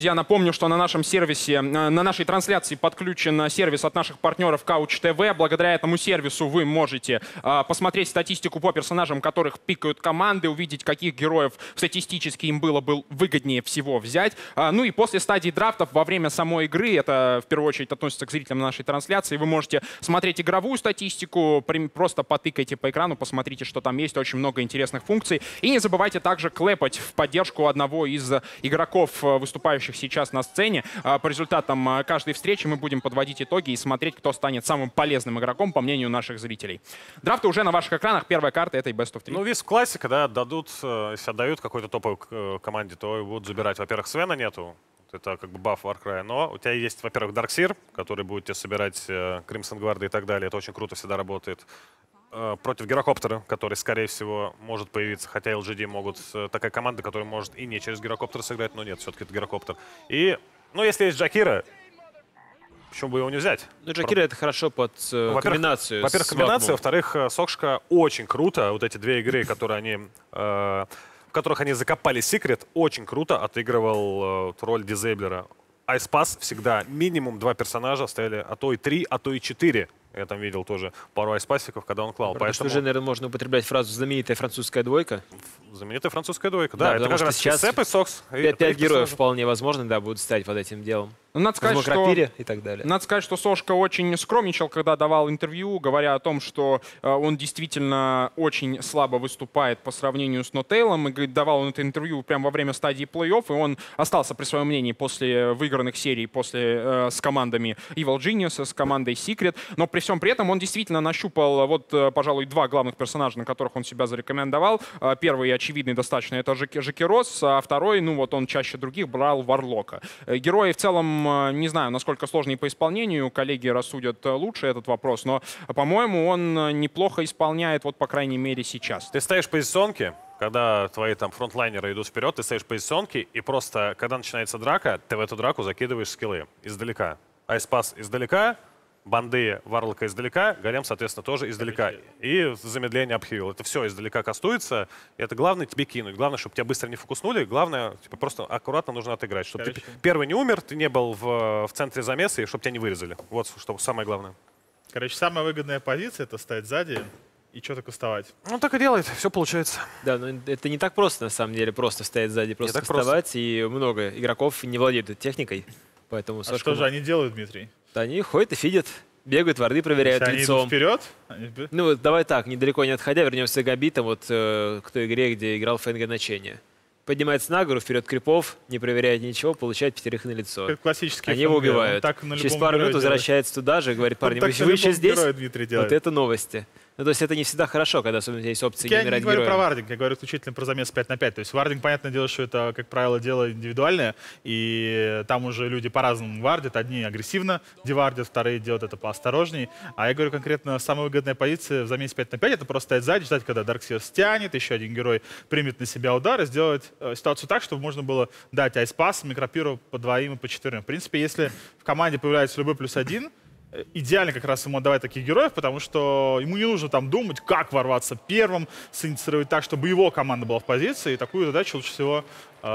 Я напомню, что на нашем сервисе, на нашей трансляции подключен сервис от наших партнеров Couch TV. Благодаря этому сервису вы можете посмотреть статистику по персонажам, которых пикают команды, увидеть, каких героев статистически им было бы выгоднее всего взять. Ну и после стадии драфтов, во время самой игры, это в первую очередь относится к зрителям нашей трансляции, вы можете смотреть игровую статистику, просто потыкайте по экрану, посмотрите, что там есть, очень много интересных функций. И не забывайте также клэпать в поддержку одного из игроков, выступающих сейчас на сцене. По результатам каждой встречи мы будем подводить итоги и смотреть, кто станет самым полезным игроком, по мнению наших зрителей. Драфты уже на ваших экранах. Первая карта — это и Best of 3. Ну, весь классика, да, дадут, если отдают какой-то топовой команде, то будут забирать. Во-первых, Свена нету, это как бы баф Warcry, но у тебя есть, во-первых, Darkseer, который будет тебе собирать Crimson Guard и так далее. Это очень круто всегда работает. Против Гирокоптера, который, скорее всего, может появиться, хотя LGD могут, такая команда, которая может и не через Гирокоптер сыграть, но нет, все-таки это Гирокоптер. И, ну, если есть Джакира, почему бы его не взять? Ну, Джакира это хорошо под комбинацию. Во-первых, комбинация, во-вторых, Сокшка очень круто. Вот эти две игры, которые они, в которых они закопали секрет, очень круто отыгрывал роль дизейблера. Айспас всегда минимум 2 персонажа стояли, а то и 3, а то и 4. Я там видел тоже пару айспасиков, когда он клал. Поэтому уже, наверное, можно употреблять фразу «знаменитая французская двойка». Знаменитая французская двойка, да. Это потому как раз сейчас Сэп и Сокс. 5 героев вполне возможно, да, будут стоять под этим делом. Ну, надо сказать, что Сошка очень скромничал, когда давал интервью, говоря о том, что он действительно очень слабо выступает по сравнению с Нотейлом. И давал он это интервью прямо во время стадии плей-офф, и он остался при своем мнении после выигранных серий с командами Evil Genius, с командой Secret. Но при всем при этом он действительно нащупал, пожалуй, 2 главных персонажа, на которых он себя зарекомендовал. Первый, очевидный достаточно, это Жекерос, а второй, он чаще других брал Варлока. Герои в целом, не знаю, насколько сложные по исполнению, коллеги рассудят лучше этот вопрос, но, по-моему, он неплохо исполняет, по крайней мере, сейчас. Ты ставишь позиционки, когда твои там фронтлайнеры идут вперед, ты ставишь позиционки, и просто, когда начинается драка, ты в эту драку закидываешь скиллы издалека. Айспас издалека, банды Варлока издалека, Голем, соответственно, тоже издалека. И замедление апхил. Это все издалека кастуется. И это главное тебе кинуть. Главное, чтобы тебя быстро не фокуснули. Главное, просто аккуратно нужно отыграть. Чтобы ты первый не умер, ты не был в центре замеса, и чтобы тебя не вырезали. Вот что самое главное. Короче, самая выгодная позиция — это стоять сзади и что-то кастовать. Ну, так и делает. Все получается. Да, но это не так просто, на самом деле, просто стоять сзади, просто кастовать. И много игроков не владеют этой техникой. Поэтому что же они делают, Дмитрий? Они ходят и фидят, бегают, варды проверяют лицом. Они идут вперед? Ну, давай так, недалеко не отходя, вернемся к Габитам, к той игре, где играл ФНГ Начение. Поднимается на гору, вперед крипов, не проверяет ничего, получает 5 на лицо. Как классический Они его убивают. Через пару минут возвращается туда же и говорит: парни, вы еще здесь? Вот это новости. Ну, то есть это не всегда хорошо, когда особенно есть опции не умирать героем. Я не говорю про вардинг, я говорю исключительно про замес 5 на 5. То есть вардинг, понятное дело, что это, как правило, дело индивидуальное, и там уже люди по-разному вардят. Одни агрессивно девардят, вторые делают это поосторожней. А я говорю конкретно, самая выгодная позиция в замесе 5 на 5 — это просто стоять сзади, ждать, когда Darkseer стянет, еще один герой примет на себя удар и сделать ситуацию так, чтобы можно было дать айспас, микропиру по 2 и по 4. В принципе, если в команде появляется любой +1, идеально как раз ему отдавать таких героев, потому что ему не нужно там думать, как ворваться первым, синициировать так, чтобы его команда была в позиции. И такую задачу лучше всего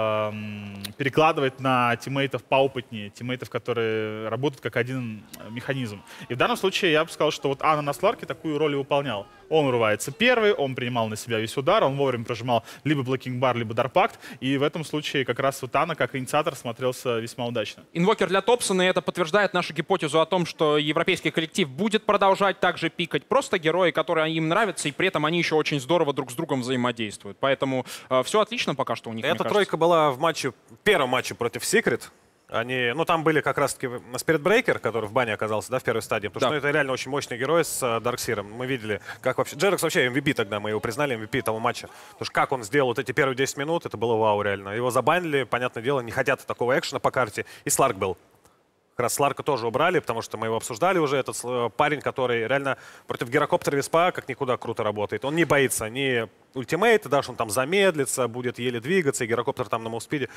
перекладывать на тиммейтов поопытнее, тиммейтов, которые работают как один механизм. И в данном случае я бы сказал, что вот Анна на Сларке такую роль и выполнял. Он урывается первый, он принимал на себя весь удар, он вовремя прожимал либо блокинг-бар, либо дарпакт. И в этом случае как раз вот Анна, как инициатор, смотрелся весьма удачно. Инвокер для Топсона, и это подтверждает нашу гипотезу о том, что европейский коллектив будет продолжать также пикать просто герои, которые им нравятся, и при этом они еще очень здорово друг с другом взаимодействуют. Поэтому все отлично пока что у них. Эта тройка была в первом матче против Secret. Там были как раз-таки Spirit Breaker, который в бане оказался, да, в первой стадии. Потому что это реально очень мощный герой с Дарксиром. Мы видели, как вообще... Джерекс вообще MVP тогда, мы его признали MVP того матча. Потому что как он сделал вот эти первые 10 минут, это было вау реально. Его забанили, понятное дело, не хотят такого экшена по карте. И Сларк был. Как раз Сларка тоже убрали, потому что мы его обсуждали уже. Этот парень, который реально против Гирокоптера Виспа как никуда круто работает. Он не боится ни ультимейта, даже он там замедлится, будет еле двигаться, и Гирокоптер там на мувспиде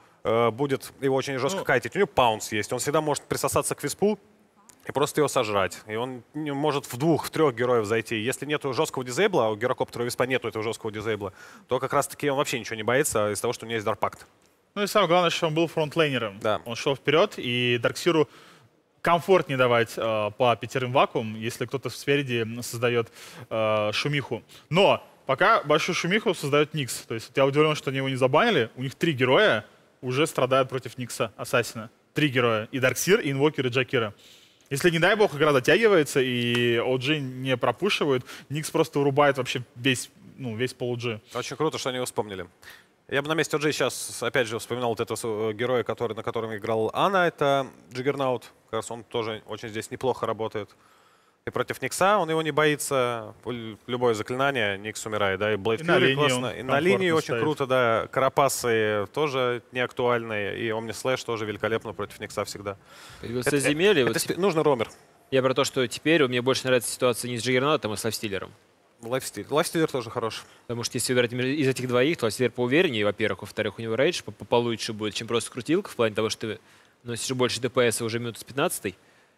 будет его очень жестко кайтить. У него паунс есть, он всегда может присосаться к Виспу и просто его сожрать. И он может в 2-3 героев зайти. Если нету жесткого дизейбла, а у Гирокоптера Виспа нету этого жесткого дизейбла, то как раз таки он вообще ничего не боится из-за того, что у него есть дарпакт. Ну и самое главное, что он был фронтлейнером. Да. Он шел вперед, и Дарксиру комфортнее давать по 5 вакуум, если кто-то спереди создает шумиху. Но пока большую шумиху создает Никс. То есть я удивлен, что они его не забанили. У них 3 героя уже страдают против Никса, Ассасина. 3 героя. И Дарксир, и Инвокер, и Джакира. Если, не дай бог, игра затягивается, и OG не пропушивают, Никс просто урубает вообще весь пол OG. Очень круто, что они его вспомнили. Я бы на месте OG сейчас, опять же, вспоминал вот этого героя, на котором играл Анна, это Джиггернаут. Как раз он тоже очень здесь неплохо работает. И против Никса он его не боится. Любое заклинание, Никс умирает, да, и Блейд Фьюри классно. И на линии очень стоит. круто, да. Карапасы тоже не актуальные, и Омни Слэш тоже великолепно против Никса всегда. Появился земель, Нужно ромер. Я про то, что теперь мне больше нравится ситуация не с Джиггернаутом, а с Лайфстиллером. Лайфстиллер тоже хорош. Потому что если выбирать из этих двоих, то Лайфстиллер поувереннее, во-первых. Во-вторых, у него рейдж получше будет, чем просто крутилка, в плане того, что ты носишь больше ДПС уже минуту с 15-й.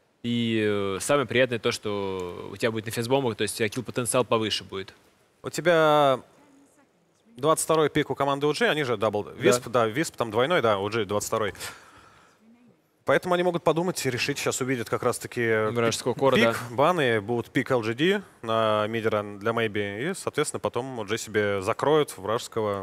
И самое приятное то, что у тебя будет на фейсбомбах, то есть у тебя килл-потенциал повыше будет. У тебя 22-й пик у команды OG, они же дабл. Висп, да, Висп там двойной, да, OG 22-й. Поэтому они могут подумать и решить, сейчас увидят как раз-таки пик, баны, будут пик LGD на мидера для Maybe, и, соответственно, потом OG себе закроют вражескую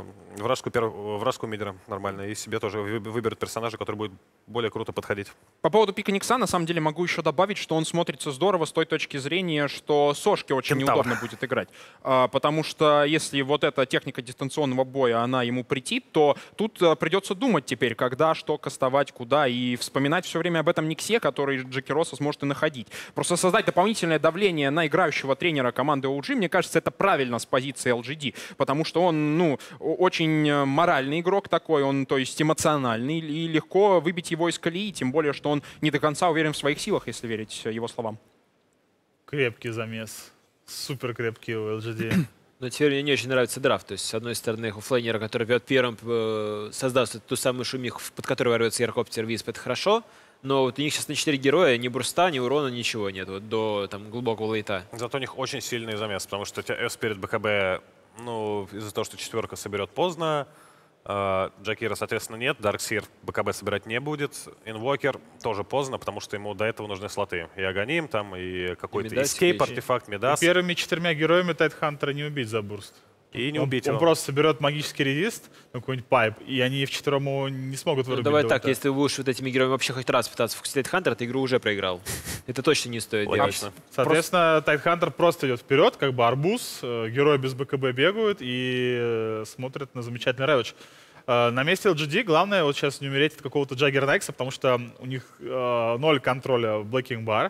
мидера нормально, и себе тоже выберут персонажа, который будет более круто подходить. По поводу пика Никса, на самом деле, могу еще добавить, что он смотрится здорово с той точки зрения, что Сошке очень неудобно будет играть. Потому что если вот эта техника дистанционного боя, она ему претит, то тут придется думать теперь, когда, что кастовать, куда, и вспоминать все время об этом Никсе, который Джекироса сможет и находить. Просто создать дополнительное давление на играющего тренера команды OG, мне кажется, это правильно с позиции LGD, потому что он, очень моральный игрок такой, он, то есть, эмоциональный, и легко выбить его из колеи, тем более, что он не до конца уверен в своих силах, если верить его словам. Крепкий замес. Супер крепкий у LGD. Но теперь мне не очень нравится драфт. То есть, с одной стороны, оффлейнера, который бьет первым, создаст ту самую шумиху, под которой ворвется Яркоптер, Висп, это хорошо. Но вот у них сейчас на 4 героя ни бурста, ни урона, ничего нет. Вот до глубокого лейта. Зато у них очень сильный замес, потому что у тебя С перед БКБ, из-за того, что 4 соберет поздно. Джакира, соответственно, нет. Дарксир БКБ собирать не будет. Инвокер тоже поздно, потому что ему до этого нужны слоты. И Аганим там, и какой-то эскейп, артефакт, Медас. Первыми 4 героями Тайтхантера не убить за бурст. И не убить его. Он просто соберет магический резист, какой-нибудь пайп, и они вчетвером его не смогут вырубить. Давай так, если ты будешь вот этими героями вообще хоть раз пытаться фокусировать Хантера, ты игру уже проиграл. Это точно не стоит делать. Соответственно, Тайтхантер просто идет вперед, как бы арбуз, герои без БКБ бегают и смотрят на замечательный рэвидж. На месте LGD главное вот сейчас не умереть от какого-то Джаггернайкса, потому что у них 0 контроля в Blacking Bar.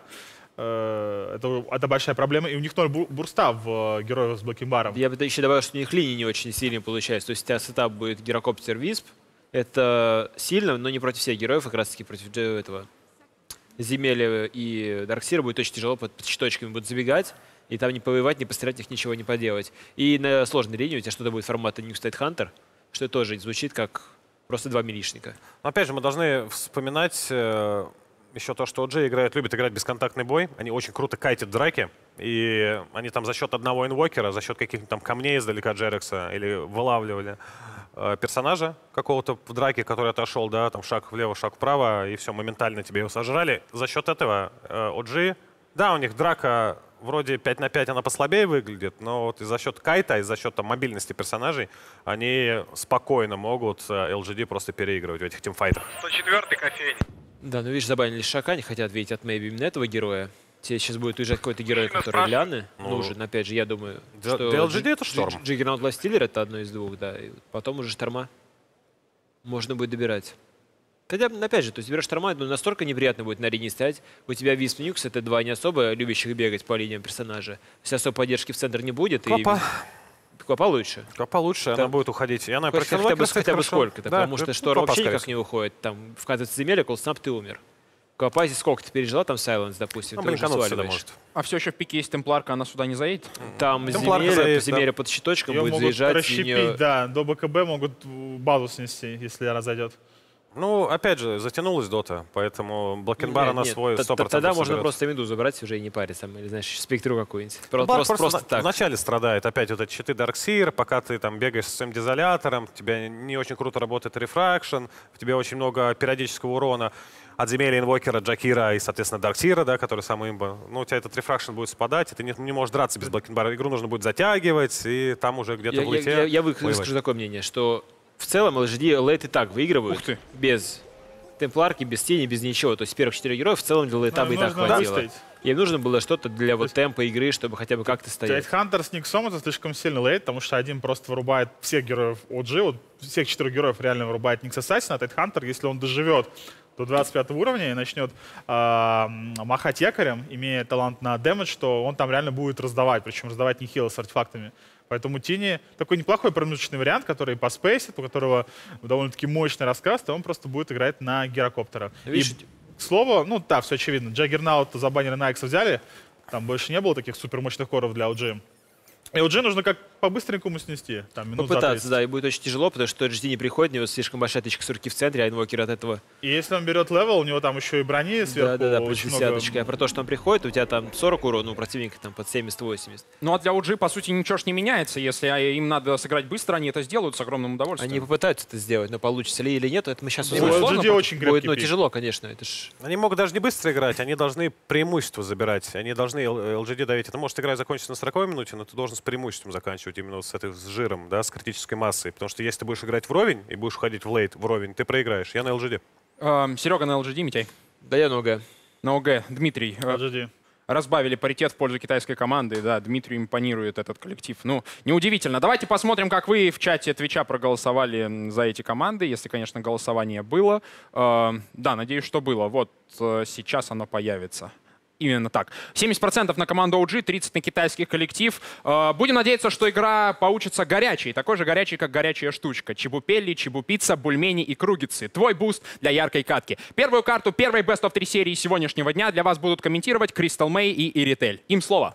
Это большая проблема. И у них 0 бурста в героев с Blacking Bar. Я бы еще добавил, что у них линии не очень сильно получается. То есть у тебя сетап будет Гирокоптер Висп. Это сильно, но не против всех героев, как раз таки против этого Земеля и Дарксира будет очень тяжело, под щиточками будут забегать. И там не повоевать, не пострелять, их ничего не поделать. И на сложной линии у тебя что-то будет формата New State Hunter, что тоже звучит как просто 2 милишника. Опять же, мы должны вспоминать еще то, что OG любит играть бесконтактный бой. Они очень круто кайтят драки. И они там за счет одного инвокера, за счет каких-то там камней издалека Джерекса или вылавливали персонажа какого-то в драке, который отошел, да, там шаг влево, шаг вправо, и все, моментально тебе его сожрали. За счет этого OG, да, у них драка вроде 5 на 5 она послабее выглядит, но вот за счет кайта и за счет мобильности персонажей они спокойно могут LGD просто переигрывать в этих тимфайтах. 104-й кофейня. Да, ну видишь, забанили Шака, не хотят видеть от Maybe именно этого героя. Тебе сейчас будет уезжать какой-то герой, который Ляны нужен. Опять же, я думаю, что для LGD это Шторм. Джиггернаут Лайфстиллер — это одно из двух, да. И потом уже Шторма можно будет добирать. Хотя, опять же, то есть берешь Шторма, настолько неприятно будет на арене стоять. У тебя Висп и Нюкс — это 2 не особо любящих бегать по линиям персонажа. Если особой поддержки в центр не будет. Квапа. Квапа лучше. Квапа лучше, она будет уходить. И она хотя бы сколько-то, да, потому что Шторм вообще никак не уходит. Там вкатывается земля, колснап, ты умер. Квапа здесь сколько ты пережила, там Сайленс, допустим, ты уже сваливаешь. А все еще в пике есть Темпларка, она сюда не заедет? Там Земля под щиточком ее будет могут заезжать. расщепить, да, до БКБ могут базу снести, если она зайдет. Ну, опять же, затянулась дота, поэтому Блокенбар на свой 100% Тогда можно соберет. просто Медузу брать уже и не париться, или, знаешь, спектру какую-нибудь. Просто так. вначале страдает опять вот эти щиты Дарксир, пока ты там бегаешь с своим дезолятором, у тебя не очень круто работает рефракшн, в тебе очень много периодического урона от земель инвокера, Джакира и, соответственно, Дарксира, да, который самый имба. Ну, у тебя этот рефракшн будет спадать, и ты не можешь драться без Блокенбара. Игру нужно будет затягивать, и там уже где-то в лете Я выскажу такое мнение, что в целом LGD лейт и так выигрывают без темпларки, без тени, без ничего. То есть первых 4 героев в целом для лейта бы и так хватило. Им нужно было что-то для вот темпа игры, чтобы хотя бы как-то стоять. Тайтхантер с Никсом — это слишком сильный лейт, потому что один просто вырубает всех героев OG, вот всех 4 героев реально вырубает Никс Ассасин, а Тайтхантер, если он доживет до 25 уровня и начнет махать якорем, имея талант на дэмэдж, то он там реально будет раздавать, причем раздавать нехило с артефактами. Поэтому Тини такой неплохой промежуточный вариант, который по спейсит, у которого довольно-таки мощный рассказ, то он просто будет играть на гирокоптера. Видишь, К слову, ну да, все очевидно. Джаггернаут забанили на Экса взяли, там больше не было таких супермощных коров для OG. И OG нужно как по-быстренькому снести, там минут за 30. да, и будет очень тяжело, потому что HG не приходит, у него слишком большая тычка сурки в центре, а инвокер от этого... И если он берет левел, у него там еще и брони сверху. Да, плюс очень много. десяточка. А про то, что он приходит, у тебя там 40 урона, у противника там под 70-80. Ну а для OG, по сути, ничего ж не меняется. Если им надо сыграть быстро, они это сделают с огромным удовольствием. Они попытаются это сделать, но получится ли или нет, это мы сейчас У узнаем. LGD очень Будет, крепкий ну, пик. тяжело, конечно. Это ж... Они могут даже не быстро играть, они должны преимущество забирать. Они должны LGD давить. Это может игра закончиться на 40 минуте, но ты должен с преимуществом заканчивать именно вот с этой с жиром, да, с критической массой. Потому что если ты будешь играть вровень и будешь уходить в лейт вровень, ты проиграешь. Я на LGD. Серега на LGD, Митяй. Да я на ОГ. На ОГ. Дмитрий. LGD. Разбавили паритет в пользу китайской команды. Да, Дмитрию импонирует этот коллектив. Ну, неудивительно. Давайте посмотрим, как вы в чате Твича проголосовали за эти команды, если, конечно, голосование было. Да, надеюсь, что было. Вот сейчас оно появится. Именно так. 70% на команду OG, 30% на китайский коллектив. Будем надеяться, что игра получится горячей. Такой же горячей, как горячая штучка. Чебупелли, чебупицца, бульмени и кругицы. Твой буст для яркой катки. Первую карту первой Best of 3 серии сегодняшнего дня для вас будут комментировать Crystal May и Иритель. Им слово.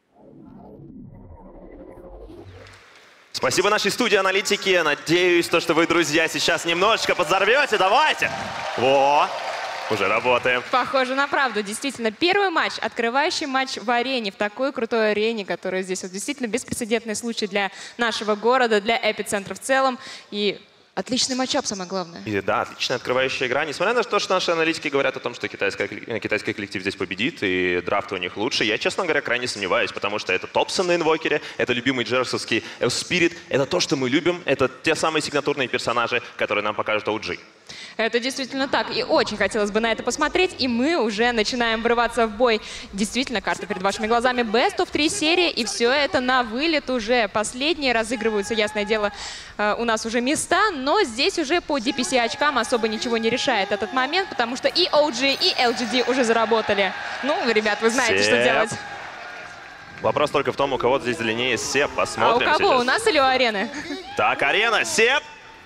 Спасибо нашей студии аналитики. Надеюсь, что вы, друзья, сейчас немножечко подзорвете. Давайте. Во! Уже работаем. Похоже на правду. Действительно, первый матч, открывающий матч в арене, в такой крутой арене, которая здесь вот действительно беспрецедентный случай для нашего города, для эпицентра в целом. И отличный матчап, самое главное. И да, отличная открывающая игра. Несмотря на то, что наши аналитики говорят о том, что китайский коллектив здесь победит и драфт у них лучше, я, честно говоря, крайне сомневаюсь, потому что это Топсон на инвокере, это любимый джерсовский Элспирит, это то, что мы любим, это те самые сигнатурные персонажи, которые нам покажут OG. Это действительно так. И очень хотелось бы на это посмотреть. И мы уже начинаем врываться в бой. Действительно, карта перед вашими глазами. Best of 3 серии. И все это на вылет уже. Последние разыгрываются, ясное дело, у нас уже места. Но здесь уже по DPC очкам особо ничего не решает этот момент. Потому что и OG, и LGD уже заработали. Ну, ребят, вы знаете, что делать. Вопрос только в том, у кого здесь длиннее Сеп. Посмотрим А у кого? сейчас. У нас или у арены? Так, арена, Сеп!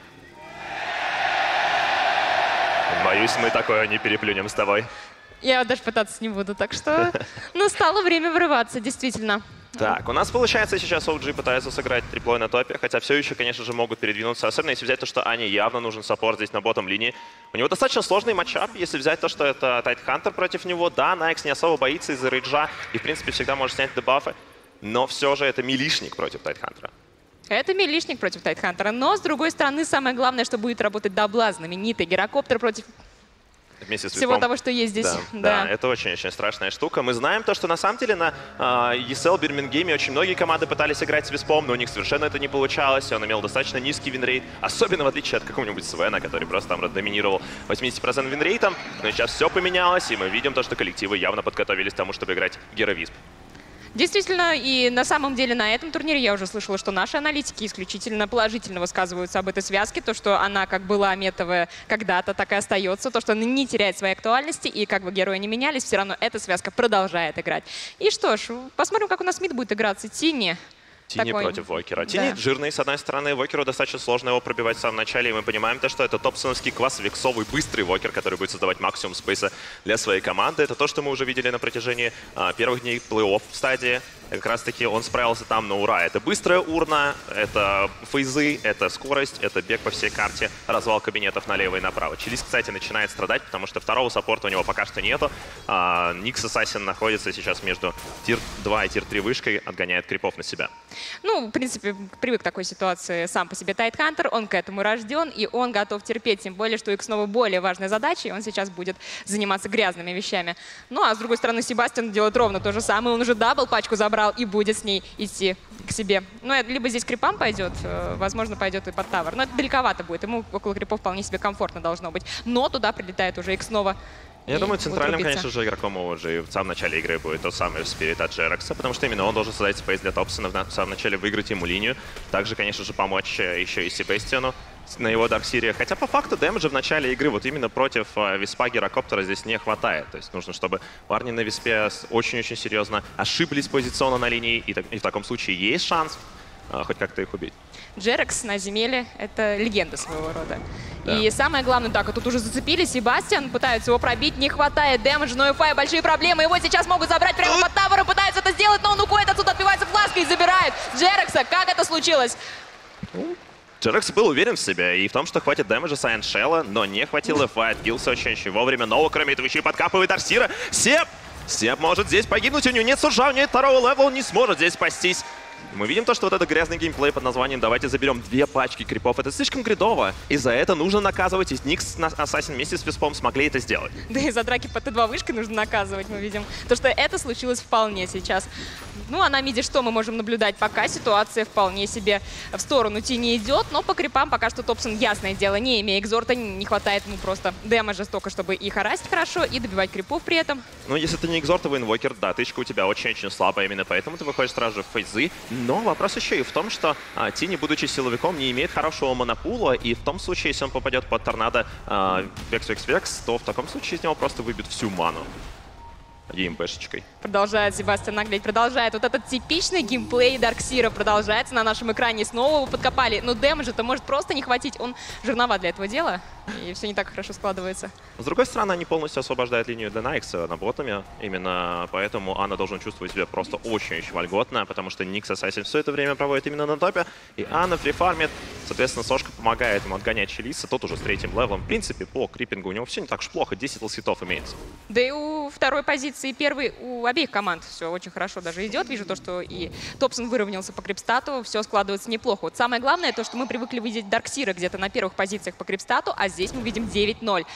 Боюсь, мы такое не переплюнем с тобой. Я даже пытаться не буду, так что настало время врываться, действительно. Так, у нас получается сейчас OG пытается сыграть триплой на топе, хотя все еще, конечно же, могут передвинуться. Особенно если взять то, что Ане явно нужен саппорт здесь на ботом линии. У него достаточно сложный матчап, если взять то, что это Тайтхантер против него. Да, Найкс не особо боится из-за рейджа и, в принципе, всегда может снять дебафы. Но все же это милишник против Тайтхантера. Это милишник против Тайтхантера. Но, с другой стороны, самое главное, что будет работать дабла, знаменитый гирокоптер против Вместе с всего Виспом. того, что есть здесь. Да, это очень-очень страшная штука. Мы знаем то, что на самом деле на ESL Бирмингеме очень многие команды пытались играть с Виспом, но у них совершенно это не получалось. Он имел достаточно низкий винрейт, особенно в отличие от какого-нибудь Свена, который просто там доминировал 80% винрейтом. Но сейчас все поменялось, и мы видим то, что коллективы явно подготовились к тому, чтобы играть Геро Висп. Действительно, и на самом деле на этом турнире я уже слышала, что наши аналитики исключительно положительно высказываются об этой связке. То, что она как была метовая когда-то, так и остается. То, что она не теряет своей актуальности. И как бы герои не менялись, все равно эта связка продолжает играть. И что ж, посмотрим, как у нас мид будет играться. Тини. Тини Такой... против Вокера. Тини жирный, с одной стороны. Вокеру достаточно сложно его пробивать в самом начале. И мы понимаем то, что это топсоновский квас, вексовый, быстрый Вокер, который будет создавать максимум спейса для своей команды. Это то, что мы уже видели на протяжении первых дней плей-офф в стадии. И как раз-таки он справился там на ура. Это быстрая урна, это фейзы, это скорость, это бег по всей карте, развал кабинетов налево и направо. Чилис, кстати, начинает страдать, потому что второго саппорта у него пока что нету. Никс Ассасин находится сейчас между тир 2 и тир 3 вышкой, отгоняет крипов на себя. Ну, в принципе, привык к такой ситуации сам по себе Тайтхантер, он к этому рожден, и он готов терпеть, тем более, что у Икснова более важная задача, и он сейчас будет заниматься грязными вещами. Ну, а с другой стороны, Себастьян делает ровно то же самое, он уже дабл пачку забрал и будет с ней идти к себе. Ну, либо здесь крипам пойдет, возможно, пойдет и под тавер, но это далековато будет, ему около крипов вполне себе комфортно должно быть. Но туда прилетает уже Икснова. Я думаю, центральным, конечно же, игроком OG в самом начале игры будет тот самый Spirit от Джерекса, потому что именно он должен создать спейс для Топсона в самом начале, выиграть ему линию. Также, конечно же, помочь еще и Себастьяну на его Дарксире. Хотя по факту дэмэджа в начале игры вот именно против Виспа Гирокоптера здесь не хватает. То есть нужно, чтобы парни на Виспе очень-очень серьезно ошиблись позиционно на линии, и в таком случае есть шанс хоть как-то их убить. Джерекс на земеле — это легенда своего рода. Да. И самое главное, так, тут уже зацепили Себастьян, пытаются его пробить, не хватает дэмэджа, но UFI большие проблемы, его сейчас могут забрать прямо под тавером, пытаются это сделать, но он уходит отсюда, отбивается флаской и забирает Джерекса. Как это случилось? Джерекс был уверен в себе и в том, что хватит дэмэджа с Айншелла, но не хватило FI, отбился очень вовремя. Но кроме этого еще и подкапывает Арсира. Сеп может здесь погибнуть, у него нет суржа, у него нет второго левела, он не сможет здесь спастись. Мы видим то, что вот этот грязный геймплей под названием «Давайте заберем 2 пачки крипов». Это слишком гридово, и за это нужно наказывать. И Никс Ассасин вместе с Виспом смогли это сделать. Да и за драки по Т2 вышкой нужно наказывать, мы видим. То, что это случилось вполне сейчас. Ну, а на миде что мы можем наблюдать? Пока ситуация вполне себе в сторону тени идет, но по крипам пока что Топсон, ясное дело, не имея экзорта, не хватает ему просто дэмэджа столько, чтобы и харасить хорошо, и добивать крипов при этом. Ну, если ты не экзортовый инвокер, да, тычка у тебя очень-очень слабая, именно поэтому ты выходишь сразу же в фейзы. Но вопрос еще и в том, что Тини, будучи силовиком, не имеет хорошего монопула, и в том случае, если он попадет под торнадо Векс, то в таком случае из него просто выбьют всю ману геймпэшечкой. Продолжает Себастьян наглеть, продолжает. Вот этот типичный геймплей Дарксира продолжается на нашем экране. Снова его подкопали. Но дэмэджа-то может просто не хватить. Он жирноват для этого дела. И все не так хорошо складывается. С другой стороны, они полностью освобождают линию для Найкса на ботами. Именно поэтому Анна должен чувствовать себя просто очень-очень вольготно, потому что Никс Ассасин все это время проводит именно на топе. И Анна фрифармит. Соответственно, Сошка помогает ему отгонять Чилиса. Тот уже с 3-м левелом. В принципе, по крипингу у него все не так уж плохо. 10 лситов имеется. Да и у второй позиции первой у обеих команд все очень хорошо даже идет. Вижу то, что и Топсон выровнялся по крипстату. Все складывается неплохо. Вот самое главное, то, что мы привыкли видеть Дарксира где-то на первых позициях по крипстату, а здесь мы видим 9-0.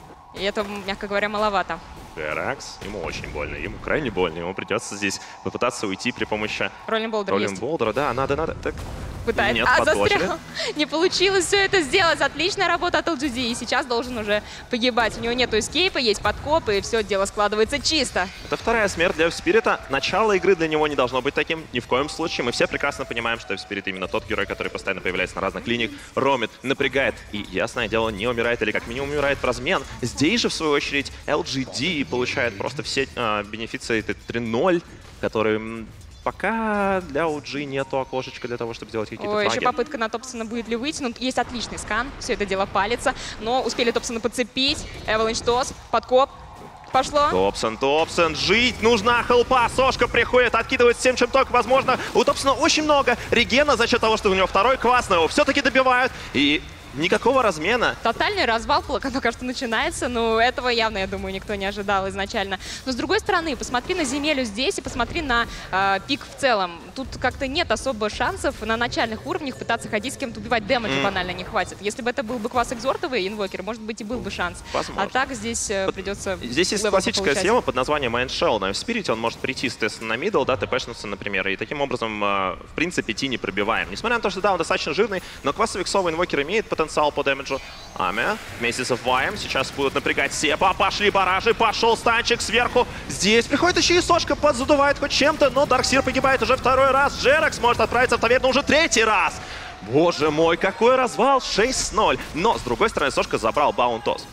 И это, мягко говоря, маловато. Джерекс, ему очень больно, ему крайне больно. Ему придется здесь попытаться уйти при помощи роллинг-болдера. Да, надо. Так. Пытается. Нет, застрял. Не получилось все это сделать. Отличная работа от LGD. И сейчас должен уже погибать. У него нету эскейпа, есть подкоп, и все дело складывается чисто. Это вторая смерть для Спирита. Начало игры для него не должно быть таким ни в коем случае. Мы все прекрасно понимаем, что Спирит именно тот герой, который постоянно появляется на разных линиях, ромит, напрягает. И, ясное дело, не умирает или как минимум умирает в размен. Здесь же, в свою очередь, LGD получает просто все бенефиции 3-0, которые... Пока для OG нету окошечка для того, чтобы сделать какие-то фраги. Еще попытка на Топсона будет ли выйти. Ну, есть отличный скан, все это дело палится. Но успели Топсона подцепить. Avalanche Toss, подкоп. Пошло. Топсон, жить нужна хелпа. Сошка приходит, откидывает всем, чем только возможно. У Топсона очень много регена за счет того, что у него второй класс, но его все-таки добивают. И никакого размена. Тотальный развал пока что начинается, но этого явно, я думаю, никто не ожидал изначально. Но с другой стороны, посмотри на земелю здесь и посмотри на пик в целом. Тут как-то нет особо шансов на начальных уровнях пытаться ходить с кем-то убивать. Дэмэджа банально не хватит. Если бы это был бы квас экзортовый инвокер, может быть, и был бы шанс. Возможно. А так здесь придется... Здесь есть классическая схема под названием Mindshell. На Спирите он может прийти, соответственно, на мидл, да, тэпэшнуться, например, и таким образом, в принципе, Тини пробиваем. Несмотря на то, что, да, он достаточно жирный, но квасовиксовый инвокер имеет потенциал по дэмэджу. Ами вместе с FYM сейчас будут напрягать Сепа. Пошли баражи, пошел станчик сверху. Здесь приходит еще и Сошка, подзадувает хоть чем-то, но Дарксир погибает уже второй раз. Джерекс может отправиться в таверну уже 3-й раз. Боже мой, какой развал, 6-0. Но, с другой стороны, Сошка забрал Баунтос.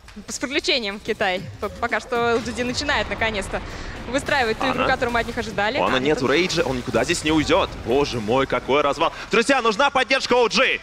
С приключением Китай. Пока что LGD начинает наконец-то выстраивать ту игру, которую мы от них ожидали. У нету рейджа, он никуда здесь не уйдет. Боже мой, какой развал. Друзья, нужна поддержка OG.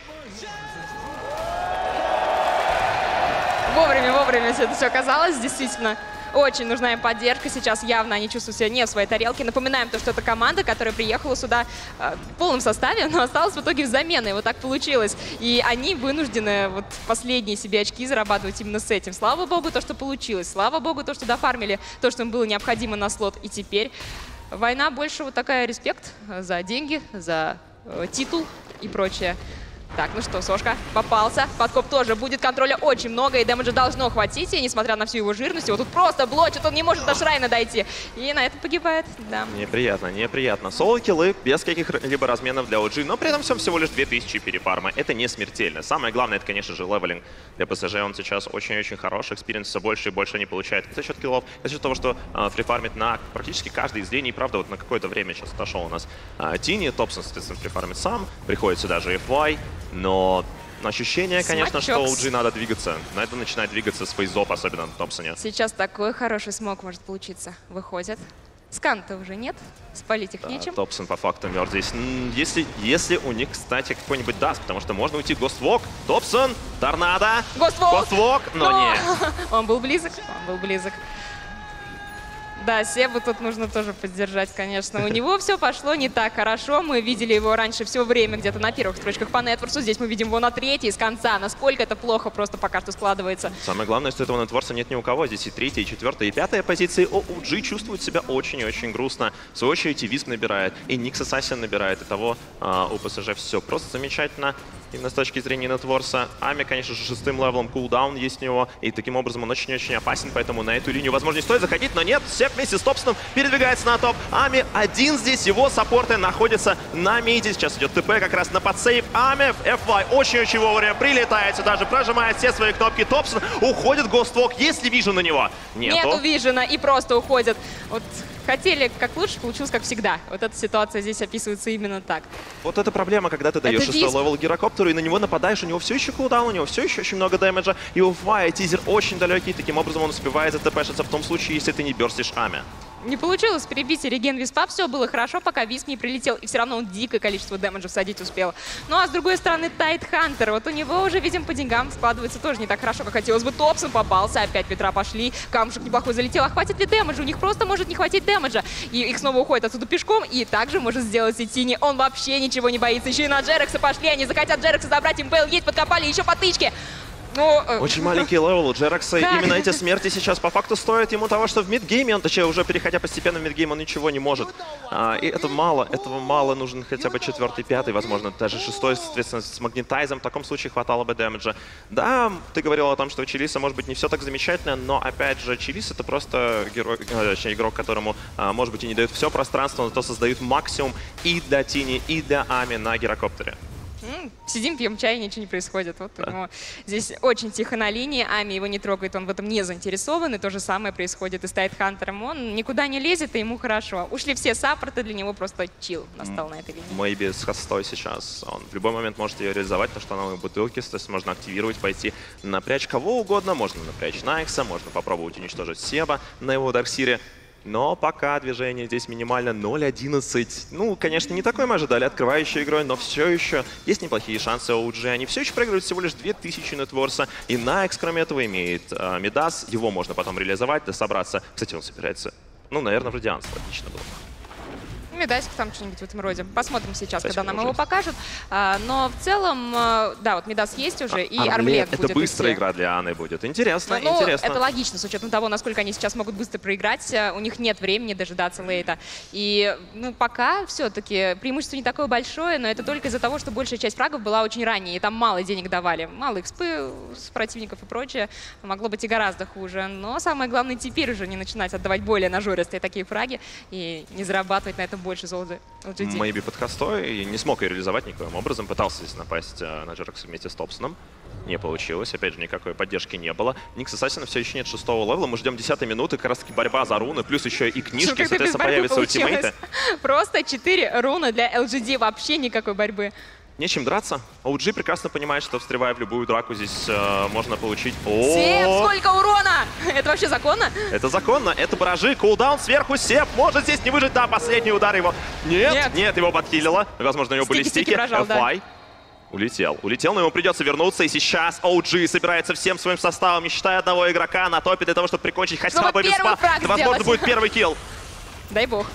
Вовремя все это все оказалось, действительно. Очень нужна им поддержка. Сейчас явно они чувствуют себя не в своей тарелке. Напоминаем то, что это команда, которая приехала сюда в полном составе, но осталась в итоге в замене. Вот так получилось. И они вынуждены вот последние себе очки зарабатывать именно с этим. Слава богу, то, что получилось. Слава богу, то, что дофармили то, что им было необходимо на слот. И теперь война больше вот такая, респект за деньги, за титул и прочее. Так, ну что, Сошка попался. Подкоп тоже будет, контроля очень много, и дэмэджа должно хватить. И несмотря на всю его жирность, его тут просто блочит, он не может до Шрайна дойти. И на этом погибает, да. Неприятно, неприятно. Соло-киллы без каких-либо разменов для OG, но при этом всего лишь 2000 перефарма. Это не смертельно. Самое главное, это, конечно же, левелинг. Для ПСЖ он сейчас очень-очень хороший, экспириенс все больше и больше они получают. За счет киллов, за счет того, что фрифармит на практически каждой из линий. Правда, вот на какое-то время сейчас отошел у нас Тини, Топсон, соответственно, фрифармит сам. Приходит сюда же FY. Но ощущение, конечно, что OG надо двигаться. Надо начинать двигаться с фейзоп, особенно на Топсоне. Сейчас такой хороший смог может получиться. Выходит. Скан-то уже нет, спалить их нечем. Топсон по факту мертв здесь. Если у них, кстати, какой-нибудь даст, потому что можно уйти Ghostwalk. Топсон, Торнадо, Ghostwalk, но нет. Он был близок, он был близок. Да, Себу тут нужно тоже поддержать, конечно. У него все пошло не так хорошо. Мы видели его раньше все время где-то на первых строчках по Нетворсу. Здесь мы видим его на третьей с конца. Насколько это плохо просто пока что складывается. Самое главное, что этого Нетворса нет ни у кого. Здесь и третья, и четвертая, и пятая позиции. OG чувствует себя очень и очень грустно. В свою очередь и Висп набирает, и Никс Ассасин набирает. И того у ПСЖ все просто замечательно. Именно с точки зрения Нетворса. Ами, конечно же, 6-м левелом кулдаун есть у него. И таким образом он очень-очень опасен. Поэтому на эту линию, возможно, не стоит заходить. Но нет, Себ вместе с Топсоном передвигается на топ. Ами один здесь. Его саппорты находятся на миде. Сейчас идет ТП как раз на подсейв. Ами, FY очень-очень вовремя прилетает сюда же. Прожимает все свои кнопки. Топсон уходит. Ghostwalk. Есть ли вижен на него? Нету вижена и просто уходит. Вот хотели как лучше, получилось как всегда. Вот эта ситуация здесь описывается именно так. Вот это проблема, когда ты даешь 6-й левел гирокоптеру и на него нападаешь, у него все еще кулдаун, у него все еще очень много дэмэджа, и у Фая тизер очень далекий, таким образом он успевает затпшиться в том случае, если ты не бёрстишь Ами. Не получилось перебить реген Виспа, все было хорошо, пока Висп не прилетел, и все равно он дикое количество дэмэджа всадить успел. Ну а с другой стороны Тайтхантер, вот у него уже, видим, по деньгам складывается тоже не так хорошо, как хотелось бы. Топсон попался, опять Петра пошли, камушек неплохой залетел, а хватит ли дэмэджа? У них просто может не хватить дэмэджа. И их снова уходят отсюда пешком, и также может сделать и Тини. Он вообще ничего не боится, еще и на Джерекса пошли, они захотят Джерекса забрать, им Пейл есть, подкопали, еще потычки. Очень маленький левел у Джерекса. Именно эти смерти сейчас по факту стоят ему того, что в мидгейме, он, точнее, уже переходя постепенно в мидгейм, он ничего не может. И это мало, этого мало, нужен хотя бы 4-й, 5-й, возможно, даже 6-й, соответственно, с магнетайзом. В таком случае хватало бы дэмэджа. Да, ты говорил о том, что у Чилиса может быть не все так замечательно, но, опять же, Чилис это просто герой, точнее, игрок, которому, может быть, и не дают все пространство, но то создают максимум и для Тини, и для Ами на гирокоптере. Сидим, пьем чай, ничего не происходит. Вот у него здесь очень тихо на линии, Ами его не трогает, он в этом не заинтересован. И то же самое происходит и с Тайтхантером. Он никуда не лезет, и ему хорошо. Ушли все саппорты, для него просто чил настал на этой линии. Мэйби с хостой сейчас. Он в любой момент может ее реализовать, то что она в бутылке, то есть можно активировать, пойти напрячь кого угодно. Можно напрячь Найкса, можно попробовать уничтожить Себа на его Дарксире. Но пока движение здесь минимально 0-11. Ну, конечно, не такой мы ожидали открывающей игрой, но все еще есть неплохие шансы у OG. Они все еще проигрывают всего лишь 2000 нетворса. И Найкс, кроме этого, имеет Мидас. Его можно потом реализовать, да собраться. Кстати, он собирается, ну, наверное, в Радианство. Отлично было. Медасик там что-нибудь в этом роде. Посмотрим сейчас, когда нам его покажут. Но в целом, да, вот Мидас есть уже, и Армлет будет. Это быстрая игра для Анны будет. Интересно, интересно. Это логично, с учетом того, насколько они сейчас могут быстро проиграть. У них нет времени дожидаться лейта. И, ну, пока все-таки преимущество не такое большое, но это только из-за того, что большая часть фрагов была очень ранее, и там мало денег давали. Мало экспы с противников и прочее. Могло быть и гораздо хуже. Но самое главное теперь уже не начинать отдавать более нажористые такие фраги и не зарабатывать на этом больше золота. Мэйби под хостой и не смог ее реализовать никаким образом. Пытался здесь напасть на Джерекса вместе с Топсоном. Не получилось. Опять же, никакой поддержки не было. Никс Ассасина все еще нет 6-го левела. Мы ждем 10-й минуты. Как раз таки борьба за руны. Плюс еще и книжки. Соответственно, появятся ультимейты. Просто 4 руны для LGD. Вообще никакой борьбы. Нечем драться. OG прекрасно понимает, что, встревая в любую драку, здесь можно получить... Себ, сколько урона! Это вообще законно? Это законно. Это баражи. Кулдаун сверху. Себ может здесь не выжить. Да, последний удар его. Нет, его подхилило. Возможно, у него были стики. FY. Улетел. Улетел, но ему придется вернуться. И сейчас OG собирается всем своим составом, не считая одного игрока, на топе для того, чтобы прикончить хотя бы Виспа. Это, возможно, будет первый килл. Дай бог.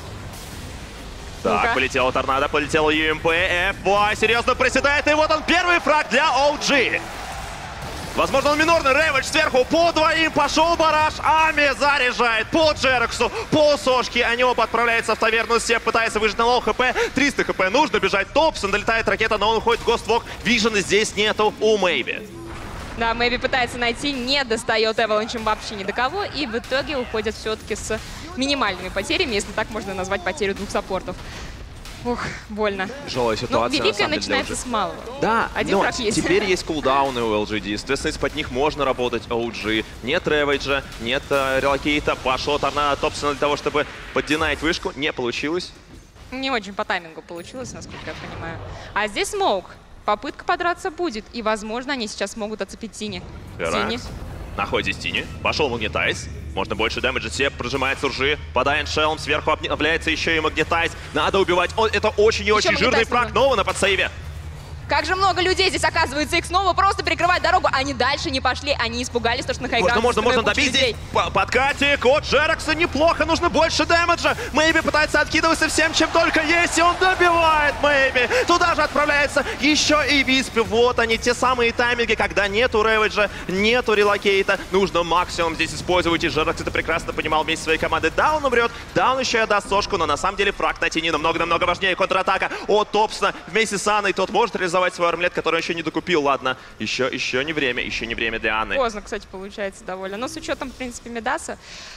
Так, полетела торнадо, полетела ЮМП. FY серьезно приседает, и вот он, первый фраг для OG. Возможно, он минорный. Рэвидж сверху по двоим. Пошел бараж. Ами заряжает по Джерексу, по Сошке. Они оба отправляются в таверну. Сеп пытается выжить на лоу хп. 300 хп. Нужно бежать. Топсон. Долетает ракета, но он уходит в Гоствок. Вижена здесь нету у Мэйби. Да, Мэйби пытается найти, не достает Эваланчем вообще ни до кого. И в итоге уходят все-таки с минимальными потерями, если так можно назвать потерю двух саппортов. Ух, больно. Тяжелая ситуация, но великая начинается с малого. Да, один но фраг есть. Теперь есть кулдауны у LGD. Соответственно, из-под них можно работать OG. Нет Рэвиджа, нет релокейта. Пошло торнадо Топсона для того, чтобы поддинать вышку. Не получилось. Не очень по таймингу получилось, насколько я понимаю. А здесь смоук. Попытка подраться будет. И, возможно, они сейчас смогут оцепить Тини. Тини. Находит Тини. Пошел Магнетайз. Можно больше дэмэджа. Сеп прожимает суржи. Падает шелом. Сверху обновляется еще и Магнетайз. Надо убивать. Это очень и очень жирный фраг. Нова на подсейве. Как же много людей здесь оказывается. Их снова просто перекрывать дорогу. Они дальше не пошли. Они испугались, то, что на хайграунд. Можно добить здесь. Подкатик от Джерекса неплохо. Нужно больше дэмэджа. Мэйби пытается откидываться всем, чем только есть. И он добивает Мэйби. Туда же отправляется еще и Виспи. Вот они, те самые тайминги, когда нету Рэвиджа, нету релокейта. Нужно максимум здесь использовать. И Джерекс это прекрасно понимал вместе своей командой. Даун умрет. Даун еще и отдаст Сошку. Но на самом деле фраг на Тини намного-намного важнее. Контратака от Топсона вместе с Анной. Тот может реализовать свой армлет, который он еще не докупил. Ладно, еще не время для Анны. Поздно, кстати, получается довольно. Но с учетом, в принципе, Медаса,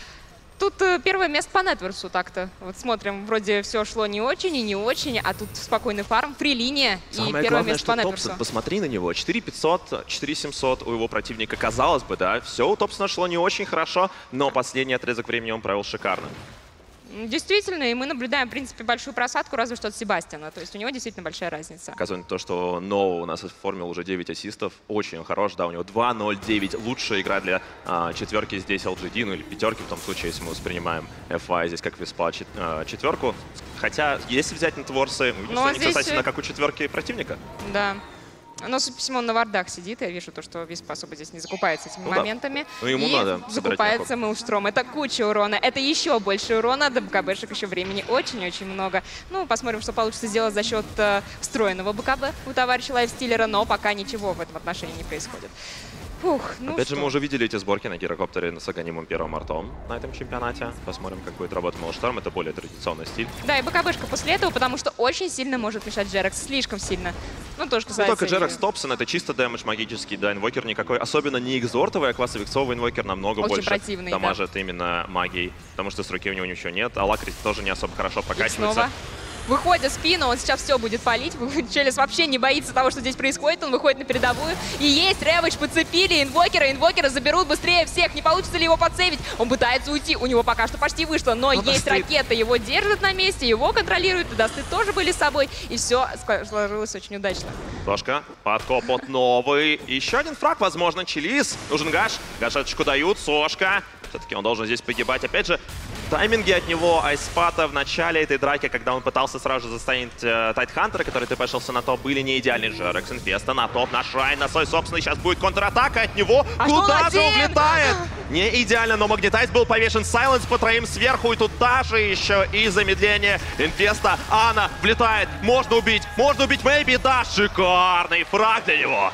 тут первое место по нетверсу так-то. Вот смотрим, вроде все шло не очень и не очень, а тут спокойный фарм, фри-линия и первое место по нетверсу. Топсон, посмотри на него. 4500, 4700 у его противника. Казалось бы, да, все у Топсона шло не очень хорошо, но последний отрезок времени он провел шикарно. Действительно, и мы наблюдаем, в принципе, большую просадку, разве что от Себастьяна. То есть у него действительно большая разница. Показывает то, что Нова у нас оформил уже 9 ассистов. Очень хорош, да, у него 2-0-9. Лучшая игра для четверки здесь LGD, ну или пятерки в том случае, если мы воспринимаем FY здесь как Виспа четверку. Хотя, если взять нетворсы, они касательно как у четверки противника. Да. Но, судя по всему, он на вардах сидит. Я вижу то, что Виспа особо здесь не закупается этими моментами. Ну, ему и надо закупается Мэлштром. Это куча урона. Это еще больше урона. До БКБшек еще времени очень-очень много. Ну, посмотрим, что получится сделать за счет встроенного БКБ у товарища лайфстиллера. Но пока ничего в этом отношении не происходит. Фух, ну опять же, мы уже видели эти сборки на гирокоптере с Аганимом первым артом на этом чемпионате. Посмотрим, как будет работать Мэлшторм. Это более традиционный стиль. Да, и БКБшка после этого, потому что очень сильно может мешать Джерекс. Слишком сильно. Ну, тоже касается... Только Джерекс Топсон — это чисто дэмэдж магический, да, инвокер никакой. Особенно не экзортовый, а классовиксовый инвокер намного очень больше дамажит именно магией. Потому что с руки у него ничего нет. А Лакрис тоже не особо хорошо прокачивается. Выходит в спину, он сейчас все будет палить. Челлис вообще не боится того, что здесь происходит. Он выходит на передовую. И есть Рэвидж, подцепили инвокера. Инвокера заберут быстрее всех. Не получится ли его подсейвить? Он пытается уйти. У него пока что почти вышло. Но есть ракета. Его держат на месте, его контролируют. И Дасты тоже были с собой. И все сложилось очень удачно. Сошка, подкоп от Новый. Еще один фраг, возможно, Челлис. Нужен Гаш. Гашеточку дают. Сошка. Все-таки он должен здесь погибать. Опять же, тайминги от него Айспата в начале этой драки, когда он пытался сразу же застанить Тайтхантера, который тэпэшился на топ, были не идеальны. Джерекс, Инфеста на топ, на Шрайн, на свой собственный. Сейчас будет контратака от него. Куда же он влетает? Не идеально, но Магнетайз был повешен. Сайленс по троим сверху, и тут даже еще и замедление. Инфеста, Анна влетает. Можно убить Мэйби, да, шикарный фраг для него.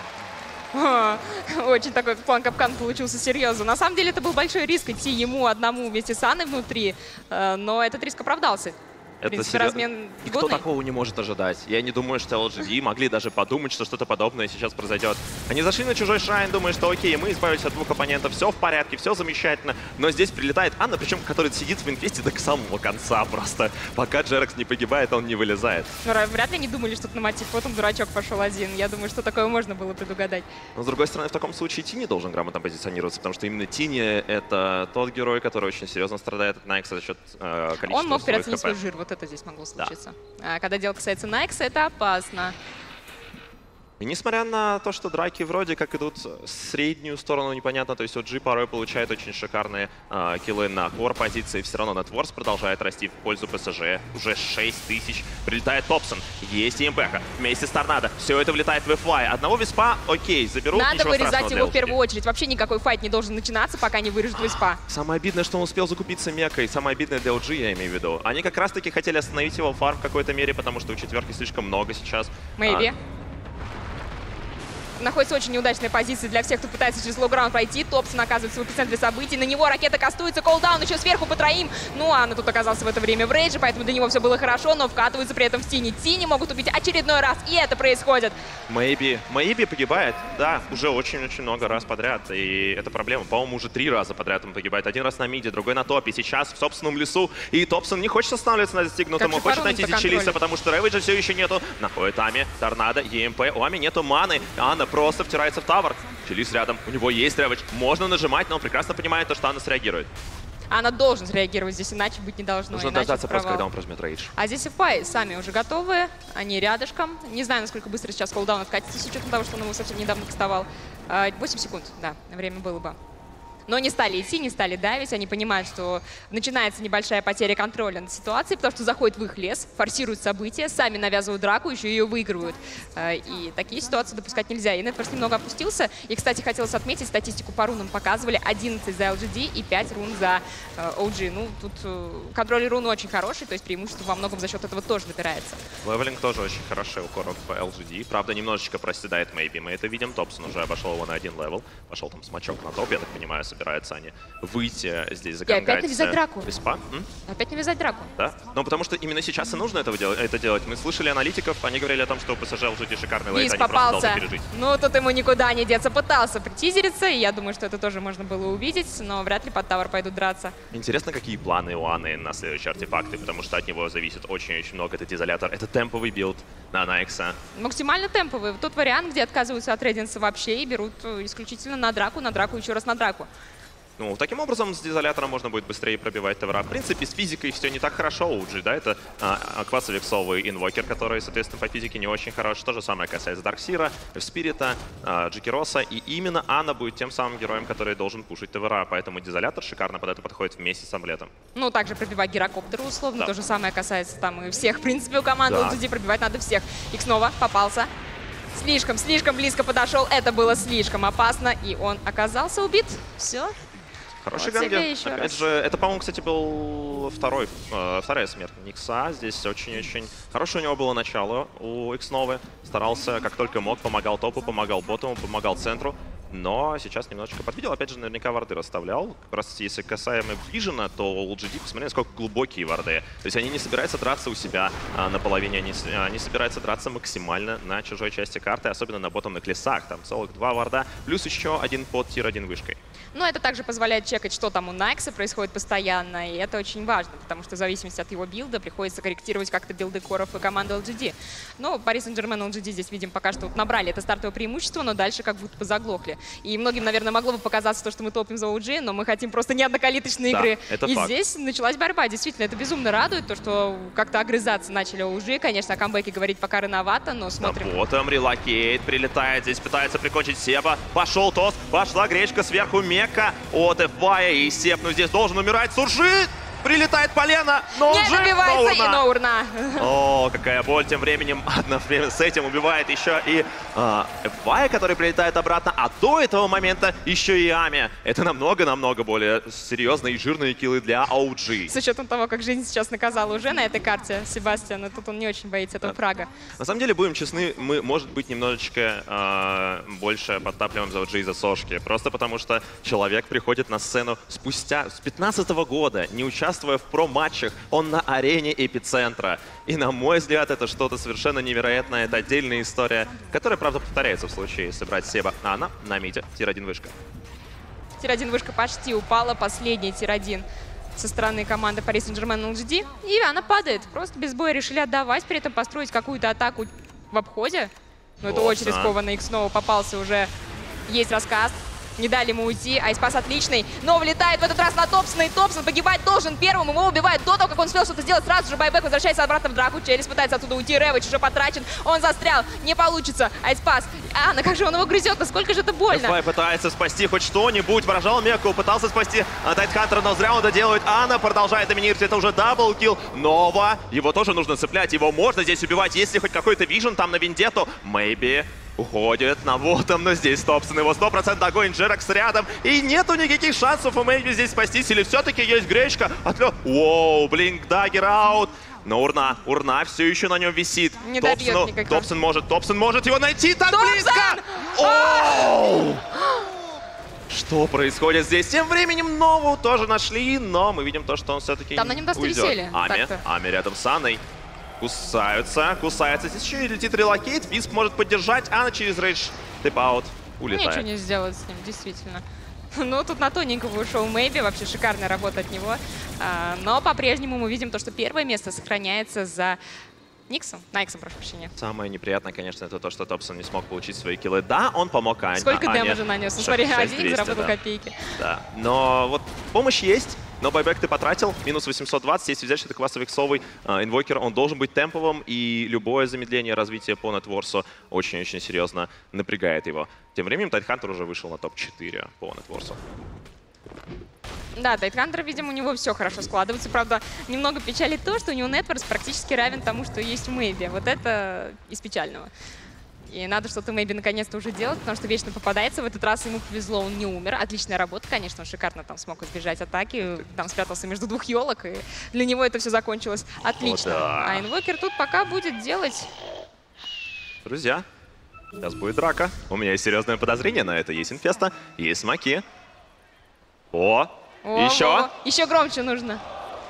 Очень такой план капкан получился серьезно. На самом деле это был большой риск идти ему одному вместе с Анной внутри, но этот риск оправдался. В принципе, размен никто такого не может ожидать. Я не думаю, что LGD могли даже подумать, что что-то подобное сейчас произойдет. Они зашли на чужой шрайн, думая, что окей, мы избавились от двух оппонентов, все в порядке, все замечательно. Но здесь прилетает Анна, причем которая сидит в инфесте до самого конца просто. Пока Джерекс не погибает, он не вылезает. Вряд ли не думали, что на мотив потом дурачок пошел один. Я думаю, что такое можно было предугадать. Но с другой стороны, в таком случае Тини должен грамотно позиционироваться, потому что именно Тини — это тот герой, который очень серьезно страдает от Найкса за счет количества. Он мог переоценить свой жир, вот это здесь могло случиться. Когда дело касается Найкса, это опасно. И несмотря на то, что драки вроде как идут в среднюю сторону, непонятно, то есть OG порой получает очень шикарные киллы на кор-позиции, все равно Netwars продолжает расти в пользу ПСЖ. Уже 6000. Прилетает Топсон, есть ИМПХ, вместе с Торнадо. Все это влетает в FY. Одного Виспа, окей, заберут. Надо ничего вырезать его в для первую LGD. очередь. Вообще никакой файт не должен начинаться, пока не вырежут Виспа. Самое обидное, что он успел закупиться мекой. Самое обидное для LG, я имею в виду. Они как раз-таки хотели остановить его фарм в какой-то мере, потому что у четверки слишком много сейчас. Maybe. Находится в очень неудачной позиции для всех, кто пытается через лоу-граунд пройти. Топсон оказывается в эпицентре событий. На него ракета кастуется, колдаун еще сверху по троим. Ну, а Анна тут оказался в это время в рейдже, поэтому для него все было хорошо, но вкатываются при этом в Тини. Тини могут убить очередной раз, и это происходит. Maybe погибает, да, уже очень-очень много раз подряд. И это проблема. По-моему, уже 3 раза подряд он погибает. Один раз на миде, другой на топе. Сейчас в собственном лесу. И Топсон не хочет останавливаться на достигнутом. Он хочет найти Чилиса, потому что Рэвиджа все еще нету. Находит Ами, Торнадо, ЕМП. У Ами нету маны. Анна просто втирается в тавер. Чилис рядом. У него есть Рэвидж. Можно нажимать, но он прекрасно понимает то, что Анна среагирует. Она должен среагировать здесь, иначе быть не должно. Нужно дождаться просто, когда он прожмет рейдж. А здесь FY сами уже готовы, они рядышком. Не знаю, насколько быстро сейчас колдаун откатится, с учетом того, что он его совсем недавно кастовал. 8 секунд, да, время было бы. Но не стали идти, не стали давить. Они понимают, что начинается небольшая потеря контроля над ситуацией, потому что заходят в их лес, форсируют события, сами навязывают драку, еще ее выигрывают. И такие ситуации допускать нельзя. И Netwars немного опустился. И, кстати, хотелось отметить, статистику по рунам показывали. 11 за LGD и 5 рун за OG. Ну, тут контроль рун очень хороший, то есть преимущество во многом за счет этого тоже набирается. Левелинг тоже очень хороший у коров по LGD. Правда, немножечко проседает Maybe. Мы это видим. Топсон уже обошел его на 1 левел. Пошел там смачок на топ, я так понимаю, собираются они выйти здесь, загангать. И опять навязать драку. Виспа. Опять навязать драку. Да. Ну, потому что именно сейчас и нужно это делать. Мы слышали аналитиков, они говорили о том, что у ПСЖ LGD шикарный лейт, Виз они просто попался. должны пережить. Ну, тут ему никуда не деться. Пытался притизериться, и я думаю, что это тоже можно было увидеть, но вряд ли под тавер пойдут драться. Интересно, какие планы у Анны на следующие артефакты, потому что от него зависит очень-очень много. Этот изолятор, это темповый билд на Найкса. Максимально темповый. Тот вариант, где отказываются от рейдинса вообще и берут исключительно на драку, еще раз на драку. Ну, таким образом, с дизолятором можно будет быстрее пробивать тавера. В принципе, с физикой все не так хорошо у OG, да, это квасовиксовый инвокер, который, соответственно, по физике не очень хорош. То же самое касается Дарксира, Спирита, Джекироса, и именно Анна будет тем самым героем, который должен пушить тавера, поэтому дизолятор шикарно под это подходит вместе с Амлетом. Ну, также пробивать гирокоптеры условно, Да. То же самое касается там и всех, в принципе, у команды Да. LGD пробивать надо всех. И снова попался. Слишком близко подошел, это было слишком опасно, и он оказался убит. Все. Хороший Вот тебе гангер. еще Опять раз. же, это, по-моему, кстати, был вторая смерть Никса. Здесь очень-очень хорошее у него было начало у Иксновы. Старался как только мог, помогал топу, помогал боту, помогал центру. Но сейчас немножечко подвидел. Опять же, наверняка варды расставлял. Как раз если касаемо Вижена, то у LGD, посмотри, насколько глубокие варды. То есть они не собираются драться у себя на половине, они собираются драться максимально на чужой части карты, особенно на ботомных лесах. Там целых 2 варда, плюс еще один под тир-1 вышкой. Но это также позволяет чекать, что там у Найкса происходит постоянно, и это очень важно, потому что в зависимости от его билда приходится корректировать как-то билды коров и команды LGD. Но Paris Saint-Germain и LGD здесь, видим, пока что вот набрали это стартовое преимущество, но дальше как будто бы заглохли. И многим, наверное, могло бы показаться то, что мы топим за OG, но мы хотим просто не однокалиточные Да, игры. это И факт. здесь началась борьба. Действительно, это безумно радует, то, что как-то огрызаться начали OG. Конечно, о камбэке говорить пока рановато, но смотрим. Ботом релокейт прилетает, здесь пытается прикончить Себа. Пошел тост, пошла гречка сверху Мекка от FY, и Себ, ну здесь должен умирать. Суржит! Прилетает полено, но Не уже добивается, и Ноурна. Ноурна. О, какая боль. Тем временем одновременно с этим убивает еще и FY, который прилетает обратно. А до этого момента еще и Ами. Это намного-намного более серьезные и жирные киллы для OG. С учетом того, как жизнь сейчас наказала уже на этой карте Себастьяна, тут он не очень боится этого фрага. На самом деле, будем честны, мы, может быть, немножечко больше подтапливаем за OG и за Сошки. Просто потому что человек приходит на сцену спустя, с 15-го года, не участвуя в про-матчах, он на арене эпицентра. И, на мой взгляд, это что-то совершенно невероятное. Это отдельная история, которая, правда, повторяется в случае, если брать Себа. А она на миде, тир-1 вышка. Тир-1 вышка почти упала, последний тир-1 со стороны команды Paris Saint-Germain LGD. И она падает. Просто без боя решили отдавать, при этом построить какую-то атаку в обходе. Но это очень рискованно. Икс снова попался уже. Есть рассказ. Не дали ему уйти. Айспас отличный, но влетает в этот раз на Топсона. И Топсон погибать должен первым. Его убивают до того, как он успел что-то сделать. Сразу же байбек возвращается обратно в драку. Челис пытается оттуда уйти. Рэвидж уже потрачен. Он застрял. Не получится. Айспас. Анна, как же он его грызет? Насколько же это больно? FY пытается спасти хоть что-нибудь. Выражал Мекку. Пытался спасти Тайтхантера, но зря он это делает. Анна продолжает доминировать. Это уже даблкилл. Нова. Его тоже нужно цеплять. Его можно здесь убивать. Если хоть какой-то вижен там на Вендетту. Maybe. Уходит на вотом, но здесь Топсон его 100% догонит. Джеракс рядом. И нету никаких шансов у Maybe здесь спастись. Или все-таки есть гречка? Воу, блинк, даггер аут. Но урна все еще на нем висит. Не добьет никак. Топсон может его найти. Так Топсон! близко! Оу! Что происходит здесь? Тем временем Нову тоже нашли, но мы видим то, что он все-таки Там на нем даст уйдет. веселье. Ами рядом с Анной. Кусаются. Здесь еще и летит релокейт. Висп может поддержать. Анна через рейдж тэп-аут улетает. Ничего не сделать с ним, действительно. Ну, тут на тоненького ушел Maybe. Вообще шикарная работа от него. Но по-прежнему мы видим то, что первое место сохраняется за Никсом. Найксом, прошу прощения. Самое неприятное, конечно, это то, что Топсон не смог получить свои киллы. Да, он помог Ане. Сколько дэмэджа нанес? Смотри, 1 заработал да. копейки. Да, но вот помощь есть. Но байбек ты потратил, минус 820. Если взять, что это классовый иксовый инвокер, он должен быть темповым, и любое замедление развития по нетворсу очень-очень серьезно напрягает его. Тем временем Тайтхантер уже вышел на топ-4 по нетворсу. Да, Тайтхантер, видимо, у него все хорошо складывается. Правда, немного печалит то, что у него нетворс практически равен тому, что есть у Maybe. Вот это из печального. И надо что-то Maybe наконец-то уже делать, потому что вечно попадается. В этот раз ему повезло, он не умер. Отличная работа, конечно, он шикарно там смог избежать атаки. Там спрятался между двух елок, и для него это все закончилось отлично. Да. А инвокер тут пока будет делать... Друзья, сейчас будет драка. У меня есть серьезное подозрение на это. Есть инфеста, есть смоки. Еще. Еще громче нужно.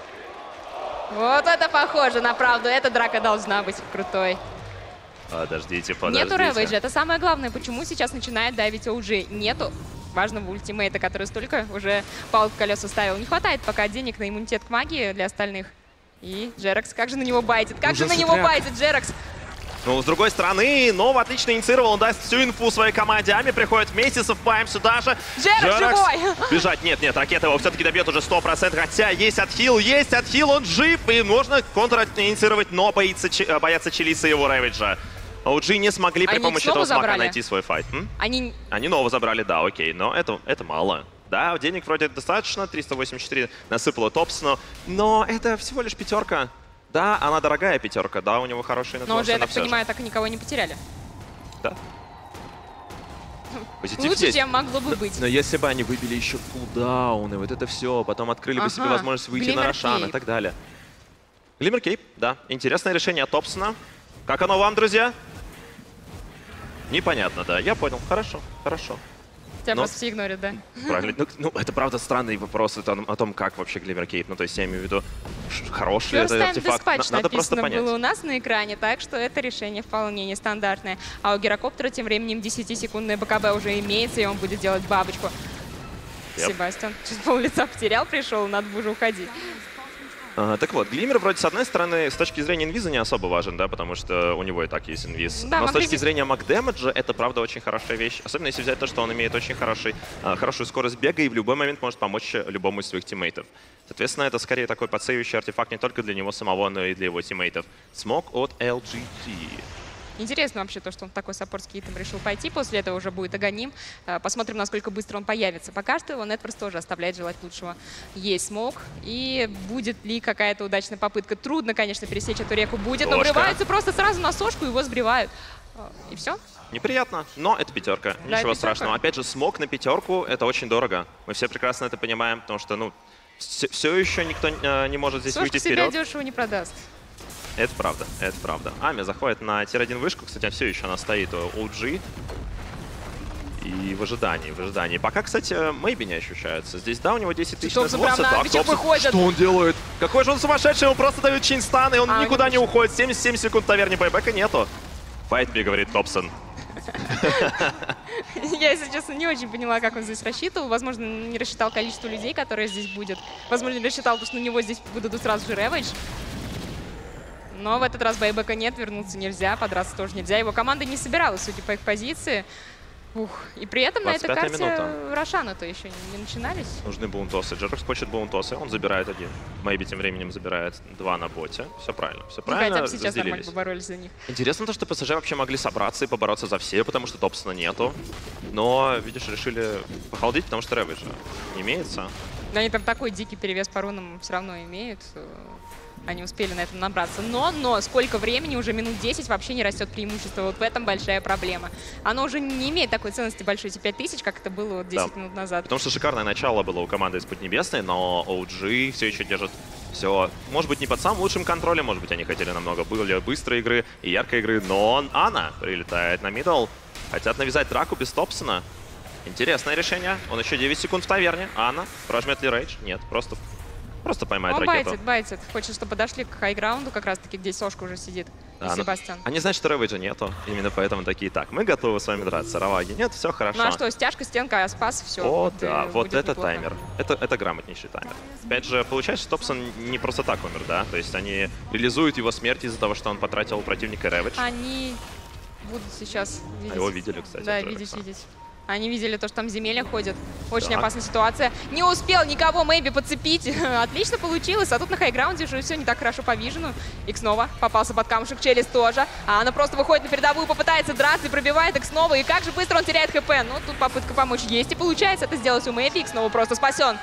Вот это похоже на правду. Эта драка должна быть крутой. Подождите. Нету Рэвиджа. Это самое главное. Почему сейчас начинает давить OG? Нету важного ультимейта, который столько уже палок в колеса ставил. Не хватает пока денег на иммунитет к магии для остальных. И Джеракс, как же на него байтит? Как же на него байтит Джеракс? Ну, с другой стороны, Нова отлично инициировал, он даст всю инфу своей команде. Ами приходит вместе, совпаем сюда же. Джеракс живой! Бежать, нет, ракета его все-таки добьет уже 100%, хотя есть отхил, он жив, и можно контр-инициировать, но боятся Челиса и его Рэвиджа. OG не смогли при помощи этого смока найти свой файт. Они Нову забрали, да, окей, но это мало. Да, денег вроде достаточно, 384 насыпало Топсону, но это всего лишь пятерка. Да, она дорогая пятерка, да, у него хорошие нетворсы. Но уже, я так понимаю, так и никого не потеряли. Да. Позитив Лучше, есть. чем могло бы быть. Но если бы они выбили еще кулдауны, вот это все, потом открыли бы себе возможность выйти на Рошан и так далее. Глиммер Кейп, да. Интересное решение от Топсона. Как оно вам, друзья? Непонятно, да. Я понял. Хорошо. Тебя просто все игнорят, да? Правильно. Ну, это правда странный вопрос о том, как вообще Глиммер Кейп. Ну, то есть я имею в виду, хороший ли это артефакт. Надо просто понять. Было у нас на экране, так что это решение вполне нестандартное. А у Гирокоптера тем временем 10-секундное БКБ уже имеется, и он будет делать бабочку. Себастьян чуть пол-лица потерял, пришел, надо бы уже уходить. Так вот, Глиммер вроде с одной стороны, с точки зрения инвиза не особо важен, да, потому что у него и так есть инвиз. Да, но с точки зрения макдэмэджа это правда очень хорошая вещь. Особенно если взять то, что он имеет очень хорошую скорость бега и в любой момент может помочь любому из своих тиммейтов. Соответственно, это скорее такой подсейвающий артефакт не только для него самого, но и для его тиммейтов. Смог от LGT. Интересно вообще то, что он в такой саппортский итем решил пойти. После этого уже будет Аганим. Посмотрим, насколько быстро он появится. Пока что его нетворс тоже оставляет желать лучшего. Есть смог. И будет ли какая-то удачная попытка? Трудно, конечно, пересечь эту реку будет. Но врываются просто сразу на сошку, его сбривают. И все. Неприятно, но это пятерка. Да, Ничего страшного. Опять же, смог на пятерку — это очень дорого. Мы все прекрасно это понимаем, потому что, ну, все еще никто не может здесь выйти вперед. Себя дешево не продаст. Это правда, это правда. Ами заходит на тир-1 вышку. Кстати, все еще она стоит у OG. И в ожидании. Пока, кстати, Maybe не ощущается. Здесь, да, у него 10 тысяч нетворса. Что он делает? Какой же он сумасшедший, ему просто дают чейнстан, и он никуда не уходит. 77 секунд таверни байбека нету. Fight me, говорит Топсон. Я, если честно, не очень поняла, как он здесь рассчитывал. Возможно, не рассчитал количество людей, которые здесь будет. Возможно, не рассчитал, что на него здесь будут сразу же Рэвидж. Но в этот раз байбека нет, вернуться нельзя, подраться тоже нельзя. Его команда не собиралась, судя по их позиции. Ух, и при этом на этой 25-я карте минута. Рошана-то еще не начинались. Нужны баунтосы. Джеркс хочет баунтосы, он забирает один. Мэйби тем временем забирает 2 на боте. Все правильно, все Ну, правильно. хотя бы сейчас нормально разделились. поборолись за них. Интересно то, что ПСЖ вообще могли собраться и побороться за все, потому что Топсона нету. Но, видишь, решили похолодить, потому что Рэвиджа не имеется. Но они там такой дикий перевес по рунам все равно имеют. Они успели на этом набраться. Но сколько времени, уже минут 10 вообще не растет преимущество. Вот в этом большая проблема. Оно уже не имеет такой ценности большой, эти 5000, как это было вот 10 минут назад. Потому что шикарное начало было у команды из Поднебесной, но OG все еще держит все, может быть, не под самым лучшим контролем, может быть, они хотели намного более быстрой игры и яркой игры, но Анна прилетает на мидл. Хотят навязать драку без Топсона. Интересное решение. Он еще 9 секунд в таверне. Анна прожмет ли рейдж? Нет, просто поймает Он ракету. байтит. Хочет, чтобы подошли к хайграунду, как раз-таки, где Сошка уже сидит. И Себастьян. Они знают, что Рэвиджа нету. Именно поэтому такие, так, мы готовы с вами драться. Раваги нет, все хорошо. Ну а что, стяжка, стенка, спас, все. О, да, вот это таймер. Это грамотнейший таймер. Опять же, получается, что Топсон не просто так умер, да? То есть они реализуют его смерть из-за того, что он потратил у противника Рэвидж. Они будут сейчас видеть. А его видели, кстати. Да, видеть. Они видели то, что там земелья ходят. Очень опасная ситуация. Не успел никого Мэйби подцепить. Отлично получилось. А тут на хайграунде уже все не так хорошо по вижену. Ик снова попался под камушек. Челюс тоже. А она просто выходит на передовую, попытается драться и пробивает Ик снова. И как же быстро он теряет хп. Ну, тут попытка помочь есть. И получается это сделать у Мэйби. Ик снова просто спасен.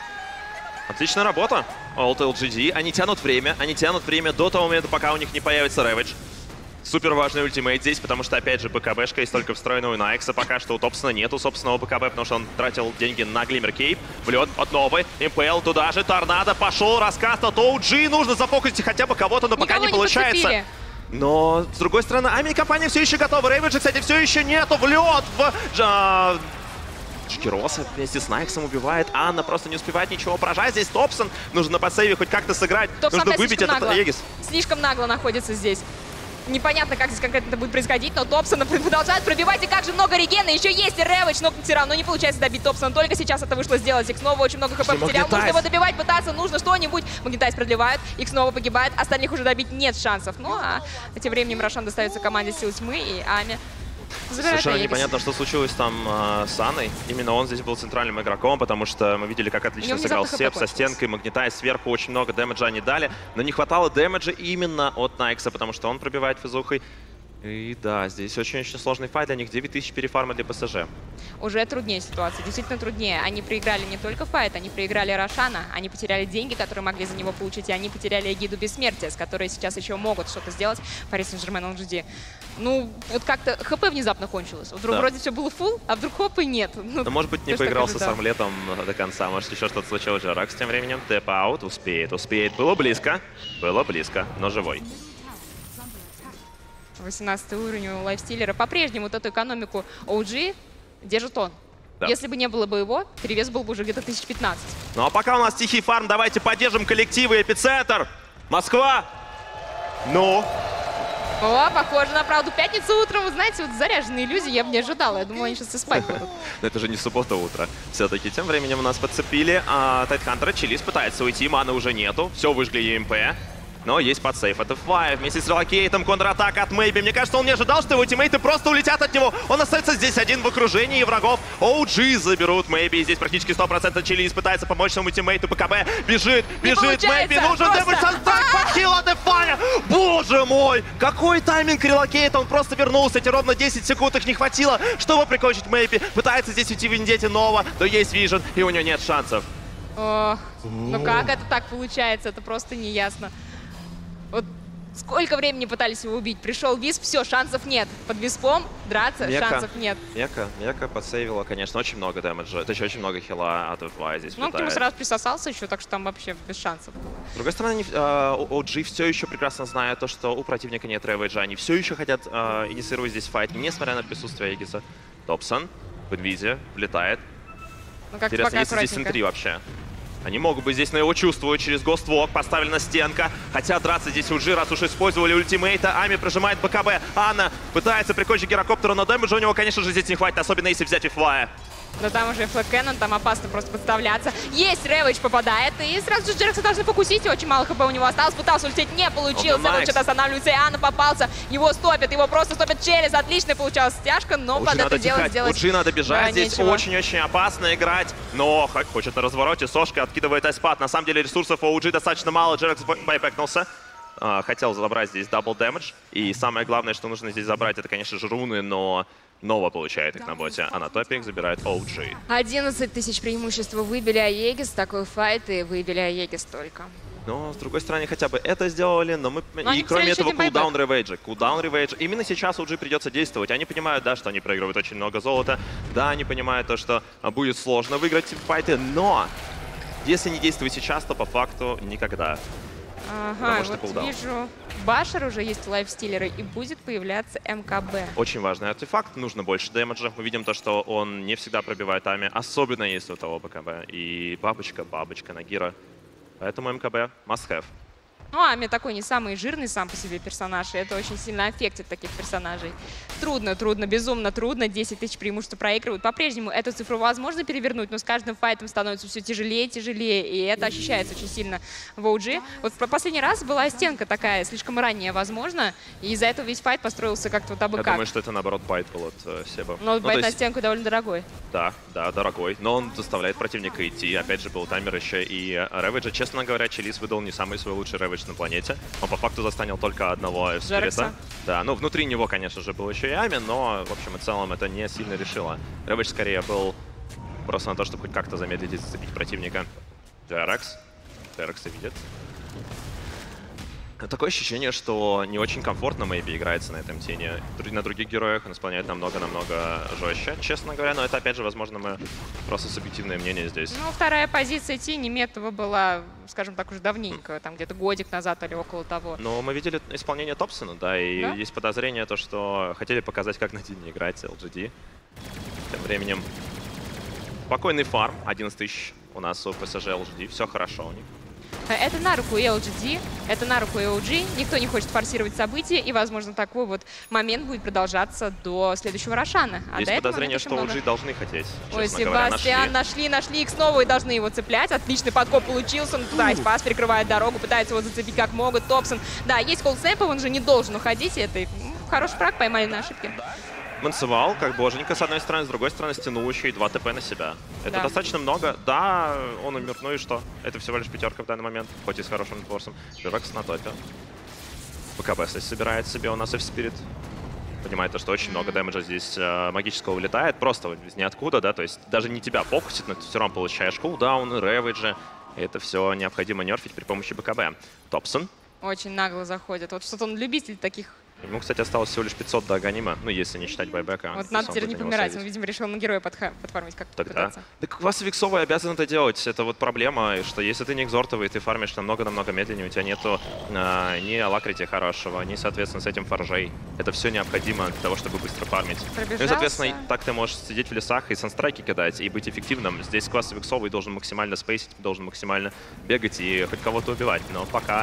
Отличная работа. Alt LGD. Они тянут время до того момента, пока у них не появится Рэвидж. Супер важный ультимейт здесь, потому что, опять же, БКБшка есть только встроенная у Найкса. Пока что у Топсона нету собственного БКБ, потому что он тратил деньги на Глиммер Кейп. Влет от новой. МПЛ туда же. Торнадо пошел. Раскаст от OG. Нужно зафокусить хотя бы кого-то, но пока не получается. Подцепили. Но, с другой стороны, Ами-компания все еще готова. Рэвиджа, кстати, все еще нету. Влет в... Джекероса вместе с Найксом убивает. Анна просто не успевает ничего поражать. Здесь Топсон. Нужно на подсейве хоть как-то сыграть. Топсон нужно выбить этот Эгис. Слишком нагло находится здесь. Непонятно, как здесь конкретно это будет происходить, но Топсона продолжает пробивать, и как же много регена, еще есть и Рэвидж, но все равно не получается добить Топсона, только сейчас это вышло сделать. Их снова очень много хп потерял, нужно его добивать, пытаться, нужно что-нибудь. Магнетайз продлевает, их снова погибает, остальных уже добить нет шансов. Ну а тем временем Рошан достается команде Сил Тьмы, и Ами забирает Совершенно Эгис. непонятно, что случилось там с Анной. Именно он здесь был центральным игроком, потому что мы видели, как отлично сыграл Сеп со стенкой, Магнетайз сверху, очень много дэмэджа они дали, но не хватало дэмэджа именно от Найкса, потому что он пробивает физухой. И да, здесь очень-очень сложный файт для них. 9000 перефарма для ПСЖ. Уже труднее ситуация, действительно труднее. Они проиграли не только файт, они проиграли Рошана, они потеряли деньги, которые могли за него получить, и они потеряли эгиду бессмертия, с которой сейчас еще могут что-то сделать Paris Saint-Germain LGD. Ну, вот как-то ХП внезапно кончилось. Вдруг вроде все было фулл, а вдруг хопа нет. Ну, может быть, не поигрался с армлетом до конца. Может, еще что-то случилось. Джеракс тем временем. Тэп-аут. Успеет. Было близко, но живой. 18 уровень у лайфстиллера. По-прежнему вот эту экономику OG держит он. Да. Если бы не было бы его, перевес был бы уже где-то 1015. Ну а пока у нас тихий фарм, давайте поддержим коллективы. Эпицентр, Москва. Ну? О, похоже на правду. Пятницу утром, вы знаете, вот заряженные люди я бы не ожидала. Я думала, они сейчас и спать будут. Но это же не суббота утро. Все-таки тем временем у нас подцепили Тайтхантера. Чилис пытается уйти, маны уже нету. Все, выжгли ЕМП. Но есть подсейф. Это Флай вместе с релокейтом. Контратака от Мэйби. Мне кажется, он не ожидал, что его тиммейты просто улетят от него. Он остается здесь один в окружении врагов. OG заберут Мэйби. Здесь практически 100% Чилис пытается помочь своему тиммейту. ПКБ бежит. Мэйби. Нужен подхил от Дефая. Боже мой! Какой тайминг релокейта. Он просто вернулся. Эти ровно 10 секунд их не хватило, чтобы прикончить Мэйби. Пытается здесь уйти в Вендетте Нова. Но есть Вижен, и у него нет шансов. Ох, ну как это так получается? Это просто неясно. Вот сколько времени пытались его убить? Пришел Висп, все, шансов нет. Под Виспом драться шансов нет. Мека подсейвила, конечно, очень много дэмэджа. Это еще очень много хила от Флай здесь. Ну, он к нему сразу присосался еще, так что там вообще без шансов было. С другой стороны, OG все еще прекрасно знает то, что у противника нет Рэвиджа. Они все еще хотят инициировать здесь файт, несмотря на присутствие Эгиса. Топсон в инвизе влетает. Ну, как интересно, есть здесь N3 вообще. Они могут быть здесь, но его чувствуют. Через Гоствок поставлена стенка. Хотят драться здесь уже, раз уж использовали ультимейта. Ами прожимает БКБ. Анна пытается прикончить гирокоптера, но дэмэджа у него, конечно же, здесь не хватит. Особенно если взять и Флая. Да там уже Флэк Кэннон, там опасно просто подставляться. Есть, Рэвидж попадает, и сразу же Джерекса должны покусить. Очень мало хп у него осталось, пытался улететь, не получилось. Эвелч останавливается, и Анна попался. Его стопят, его просто стопят через. Отлично получалась стяжка, но под это дело сделать... OG надо бежать, да, здесь очень-очень опасно играть. Но хочет на развороте, Сошка откидывает айспад. На самом деле ресурсов у OG достаточно мало, Джерекс байбэкнулся. Хотел забрать здесь дабл дэмэдж. И самое главное, что нужно здесь забрать, это, конечно же, руны, но Нова получает их на боте, а на топе их забирает OG. 11 тысяч преимущества выбили Аегис, такой файт, и выбили Аегис только. Но, с другой стороны, хотя бы это сделали, но мы... И кроме этого, кулдаун ревейджа. Кулдаун ревейджа. Именно сейчас OG придется действовать. Они понимают, да, что они проигрывают очень много золота. Да, они понимают то, что будет сложно выиграть файты, но если не действовать сейчас, то по факту никогда. Ага, вот вижу, Башер уже есть лайфстиллеры, и будет появляться МКБ. Очень важный артефакт, нужно больше дэмэджа. Мы видим то, что он не всегда пробивает Ами, особенно если у того БКБ. И бабочка Нагира. Поэтому МКБ must have. Ну, Ами такой не самый жирный сам по себе персонаж, и это очень сильно аффектит таких персонажей. Трудно, безумно трудно. 10 тысяч преимущества проигрывают. По-прежнему эту цифру возможно перевернуть, но с каждым файтом становится все тяжелее, и это ощущается очень сильно в OG. Вот в последний раз была стенка такая, слишком ранняя, возможно, и из-за этого весь файт построился как-то вот абы как. Я думаю, что это, наоборот, байт был от Себа. Но байт на стенку довольно дорогой. Да, дорогой, но он заставляет противника идти. Опять же, был таймер еще и Рэвиджа. Честно говоря, Челис выдал не самый свой лучший Рэвидж на планете. Он по факту застанил только одного Спирита. Да, ну внутри него, конечно же, был еще и Ами, но, в общем и целом, это не сильно решило. Рэвидж скорее был просто на то, чтобы хоть как-то замедлить и зацепить противника. Джерекс видит. Такое ощущение, что не очень комфортно Мэйби играется на этом тене. На других героях он исполняет намного-намного жестче, честно говоря. Но это, опять же, возможно, мы просто субъективное мнение здесь. Ну, вторая позиция тени Метова была, скажем так, уже давненько, там где-то годик назад или около того. Но мы видели исполнение Топсона, да, и есть подозрение, то, что хотели показать, как на тене играть LGD. Тем временем спокойный фарм, 11 тысяч у нас у ПСЖ LGD, все хорошо у них. Это на руку и LGD, это на руку и OG. Никто не хочет форсировать события, и, возможно, такой вот момент будет продолжаться до следующего Рошана. Есть подозрение, что OG должны хотеть. Ой, Себастьян, нашли их снова и должны его цеплять. Отличный подкоп получился, но туда Айспас перекрывает дорогу, пытается его зацепить как могут. Топсон, да, есть колл-снэп, он же не должен уходить, и это хороший фраг, поймали на ошибке. Мансовал, как боженька, с одной стороны, с другой стороны, стянул еще и 2 ТП на себя. Это достаточно много. Да, он умер, ну и что? Это всего лишь пятерка в данный момент, хоть и с хорошим форсом. Джерекс на топе. БКБ здесь собирает себе у нас F-Spirit. Понимает то, что очень много дэмэджа здесь магического вылетает, просто из ниоткуда, да, то есть даже не тебя фокусит, но ты все равно получаешь кулдауны, рэвиджи. И это все необходимо нерфить при помощи БКБ. Топсон. Очень нагло заходит. Вот что-то он любитель таких. Ему, кстати, осталось всего лишь 500 до Аганима, ну, если не считать байбека. Вот надо теперь не помирать, он, видимо, решил на героя подфармить, как пытаться. Так вас Виксовый обязан это делать, это вот проблема, что если ты не экзортовый, ты фармишь намного-намного медленнее, у тебя нету ни алакрити хорошего, ни, соответственно, с этим форжей. Это все необходимо для того, чтобы быстро фармить. Ну и, соответственно, так ты можешь сидеть в лесах и санстрайки кидать, и быть эффективным. Здесь класс Виксовый должен максимально спейсить, должен максимально бегать и хоть кого-то убивать, но пока...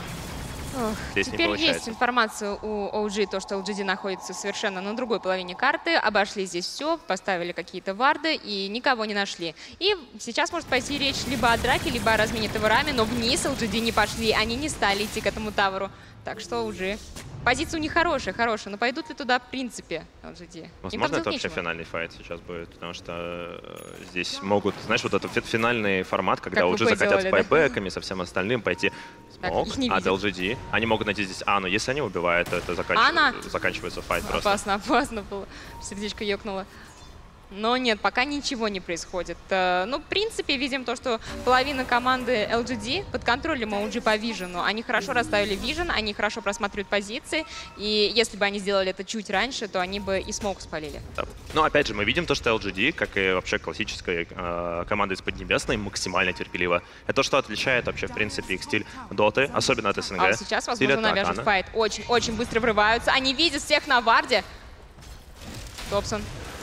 Теперь есть информация у OG, то, что LGD находится совершенно на другой половине карты. Обошли здесь все, поставили какие-то варды и никого не нашли. И сейчас может пойти речь либо о драке, либо о размене таверами, но вниз LGD не пошли, они не стали идти к этому таверу. Так что уже позиция у них хорошая, но пойдут ли туда в принципе LGD? Возможно, это вообще финальный файт сейчас будет, потому что здесь могут, знаешь, вот этот финальный формат, когда OG захотят с байбеками, со всем остальным пойти смог, а LGD. Они могут найти здесь Ану. Если они убивают, то это заканчивается файт просто. Опасно было. Сердечко ёкнуло. Но нет, пока ничего не происходит. Ну, в принципе, видим то, что половина команды LGD под контролем OG по вижену. Они хорошо расставили вижен, они хорошо просматривают позиции. И если бы они сделали это чуть раньше, то они бы и смоук спалили. Да. Но опять же, мы видим то, что LGD, как и вообще классическая команда из Поднебесной, максимально терпелива. Это то, что отличает вообще, в принципе, их стиль доты, особенно от СНГ. А сейчас, возможно, навяжут файт. Очень быстро врываются. Они видят всех на варде. Топсон.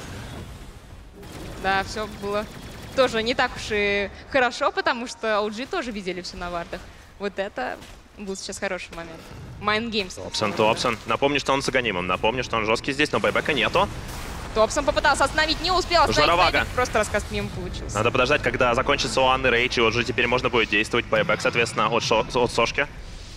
Да, все было тоже не так уж и хорошо, потому что OG тоже видели все на вардах. Вот это был сейчас хороший момент. Mind Games. Топсон. Напомню, что он с Аганимом. Напомню, что он жесткий здесь, но байбека нету. Топсон попытался остановить, не успел остановить. Жаровага. Просто рассказ мимо получился. Надо подождать, когда закончится у Анны Рейч, и вот же теперь можно будет действовать. Байбек, соответственно, от Сошки.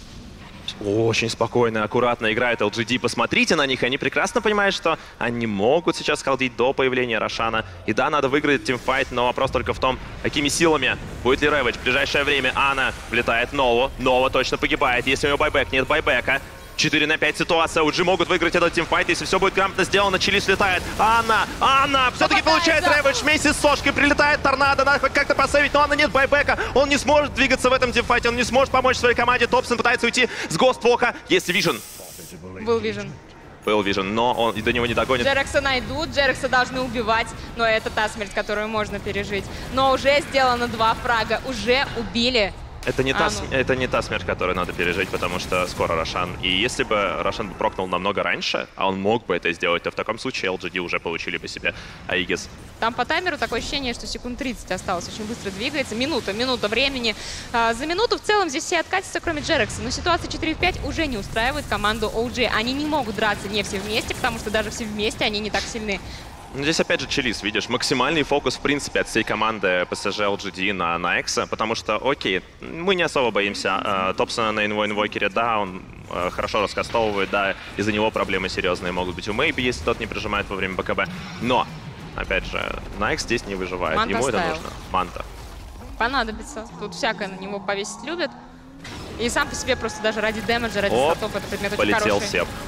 Очень спокойно, аккуратно играет LGD. Посмотрите на них, они прекрасно понимают, что они могут сейчас халдить до появления Рошана. И да, надо выиграть тимфайт, но вопрос только в том, какими силами. Будет ли Рэвидж в ближайшее время. Анна влетает Нову. Нова точно погибает. Если у него байбек, нет байбека. 4 на 5 ситуация. OG могут выиграть этот тимфайт, если все будет грамотно сделано. Чили слетает. Анна все-таки получает Рэвидж вместе с Сошкой. Прилетает торнадо, надо хоть как-то посейвить, но Анна нет байбека. Он не сможет двигаться в этом тимфайте, он не сможет помочь своей команде. Топсон пытается уйти с Гоствока. Есть Вижен. Был Вижен. Был Вижен, но он до него не догонит. Джерекса найдут, Джерекса должны убивать, но это та смерть, которую можно пережить. Но уже сделано 2 фрага, уже убили. Это не та смерть, которую надо пережить, потому что скоро Рошан. И если бы Рошан прокнул намного раньше, а он мог бы это сделать, то в таком случае LGD уже получили бы себе Аигис. Там по таймеру такое ощущение, что секунд 30 осталось. Очень быстро двигается. Минута времени. За минуту в целом здесь все откатятся, кроме Джерекса. Но ситуация 4 в 5 уже не устраивает команду OG. Они не могут драться не все вместе, потому что даже все вместе они не так сильны. Ну, здесь опять же Чилис, видишь, максимальный фокус, в принципе, от всей команды PSG LGD на Экса, потому что, окей, мы не особо боимся Топсона на инвокере, да, он хорошо раскастовывает, да, из-за него проблемы серьезные могут быть у Мэйби, если тот не прижимает во время БКБ, но, опять же, на Экс здесь не выживает, Манта ему оставил. это нужно. Манта. Понадобится. Тут всякое на него повесить любят. И сам по себе просто даже ради дэмэджа, ради статов это предмет очень полетел хороший. Сеп.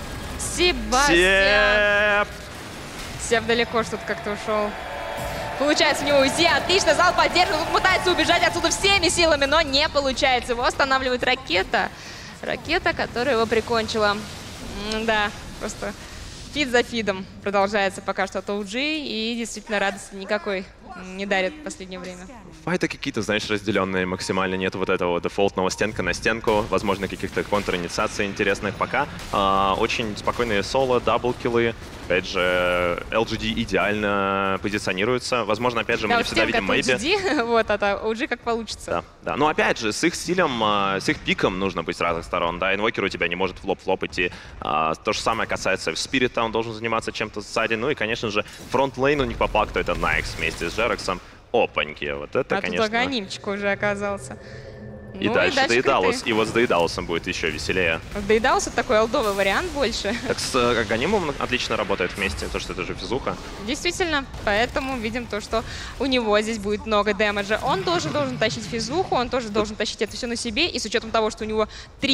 Себастьян. Сеп далеко что-то как-то ушел. Получается у него уйти. Отлично, зал поддерживает. Он пытается убежать отсюда всеми силами, но не получается. Его останавливает ракета. Ракета, которая его прикончила. Да, просто фид за фидом продолжается пока что от OG. И действительно радости никакой не дарит в последнее время. Файты какие-то, знаешь, разделенные максимально. Нет вот этого дефолтного стенка на стенку. Возможно, каких-то контр-инициаций интересных пока. Очень спокойные соло, даблкиллы. Опять же, LGD идеально позиционируется. Возможно, опять же, мы не всегда видим Мэйби. Вот, а OG как получится. Да, да. Но опять же, с их стилем, с их пиком нужно быть с разных сторон. Да, инвокер у тебя не может в лоб-флоп идти. То же самое касается Спирита, он должен заниматься чем-то сзади. Ну и, конечно же, фронт-лейн у них по факту это Найкс вместе с Джерексом. Опаньки, вот это, конечно. Тут анонимчик уже оказался. И Ну, дальше Дейдалус. крутые. И вот с Дейдалусом будет еще веселее. Дейдалус это такой олдовый вариант больше. Так с Аганимом отлично работает вместе, то что это же физуха. Действительно, поэтому видим то, что у него здесь будет много дэмэджа. Он тоже должен тащить физуху, он тоже должен тащить это все на себе. И с учетом того, что у него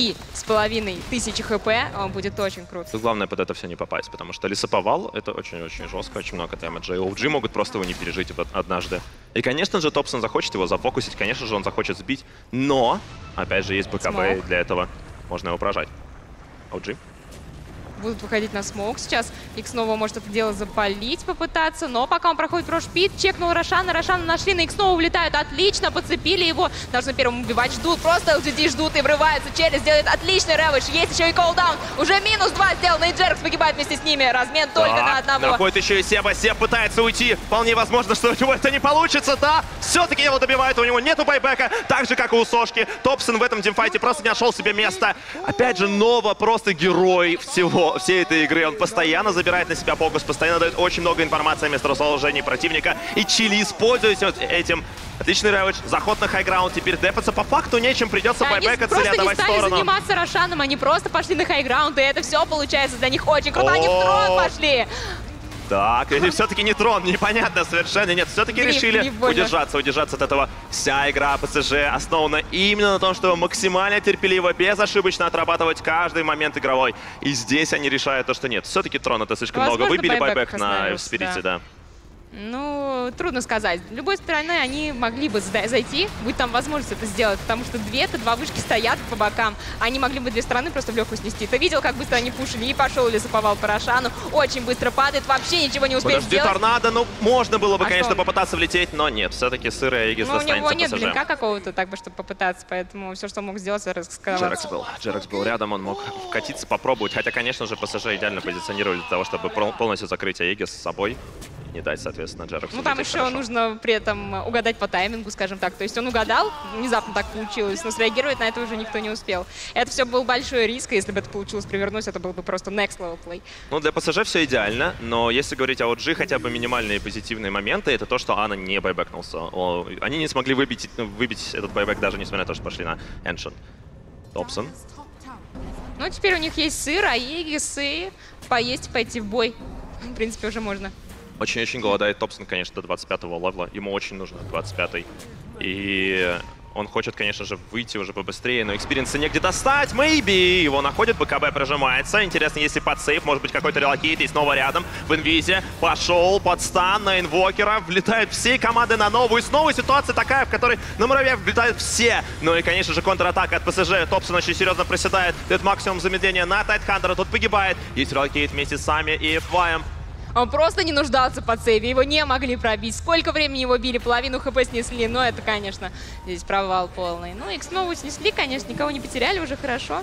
3500 хп, он будет очень крут. Тут главное под это все не попасть, потому что лесоповал — это очень-очень жестко, очень много дэмэджа. И OG могут просто его не пережить однажды. И, конечно же, Топсон захочет его зафокусить, конечно же, он захочет сбить, но, опять же, есть БКБ, и для этого можно его прожать. OG. Будут выходить на смоук сейчас. Икс снова может это дело запалить, попытаться. Но пока он проходит прошпит, чекнул Рошана. Рошана нашли, на Икс снова улетают. Отлично, подцепили его. Должны первым убивать. Ждут, просто LGD ждут и врываются. Челлис делает отличный рэвидж. Есть еще и колдаун. Уже -2 сделано. И Джерекс погибает вместе с ними. Размен только на одного. Находит еще и Себа. Себ пытается уйти. Вполне возможно, что у него это не получится. Да, все-таки его добивают. У него нету байбека. Так же, как и у Сошки. Топсон в этом тимфайте просто не нашел себе места. Опять же, Нова просто герой всей этой игры. Он постоянно забирает на себя фокус, постоянно дает очень много информации о месторасположении противника. И Чили, используясь вот этим. Отличный рэвидж, заход на хайграунд. Теперь дефаться по факту нечем. Придется байбекаться или отдавать в сторону. Они просто не стали заниматься Рошаном, они просто пошли на хайграунд. И это все получается для них очень круто. Они в трон пошли. Так, или все-таки не трон, непонятно совершенно. Нет, все-таки решили удержаться от этого. Вся игра PSG основана именно на том, чтобы максимально терпеливо, безошибочно отрабатывать каждый момент игровой. И здесь они решают то, что нет, все-таки трон это слишком много. Выбили байбек на Спирите, да. Ну, трудно сказать. С любой стороны, они могли бы зайти, будет там возможность это сделать, потому что два вышки стоят по бокам. Они могли бы 2 стороны просто в легкую снести. Ты видел, как быстро они пушили, и пошел лесоповал по Рошану. Очень быстро падает, вообще ничего не успеет сделать. Подожди, торнадо, ну, можно было бы, конечно, попытаться влететь, но нет, все-таки сырая Аигис достанется PSG. У него нет блинка какого-то, так бы, чтобы попытаться, поэтому все, что он мог сделать, это раскрываться. Джерекс был рядом, он мог вкатиться, попробовать. Хотя, конечно же, PSG идеально позиционировали для того, чтобы полностью закрыть Аигис с собой. не дать, соответственно, Джерексу. Ну, там еще нужно при этом угадать по таймингу, скажем так. То есть он угадал, внезапно так получилось, но среагировать на это уже никто не успел. Это все был большой риск, и если бы это получилось провернуть, это был бы просто next level play. Ну, для ПСЖ все идеально, но если говорить о OG, хотя бы минимальные позитивные моменты, это то, что Анна не байбэкнулся. Они не смогли выбить этот байбэк, даже несмотря на то, что пошли на Эншен. Топсон. Ну, теперь у них есть сыр, аегис, и поесть, пойти в бой. В принципе, уже можно. Очень-очень голодает Топсон, конечно, до 25-го левела. Ему очень нужно 25-й. И он хочет, конечно же, выйти уже побыстрее, но экспириенса негде достать. Maybe! Его находит, БКБ прожимается. Интересно, если под сейф, может быть, какой-то релокейт и снова рядом. В инвизе пошел под стан на инвокера. Влетают все команды на новую. И снова ситуация такая, в которой на муравья влетают все. Ну и, конечно же, контратака от ПСЖ. Топсон очень серьезно проседает. Дает максимум замедления на Тайтхантера. Тот погибает. Есть релокейт вместе с Сами и Флаем. Он просто не нуждался под сейве, его не могли пробить. Сколько времени его били, половину хп снесли, но это, конечно, здесь провал полный. Ну, их снова снесли, конечно, никого не потеряли, уже хорошо.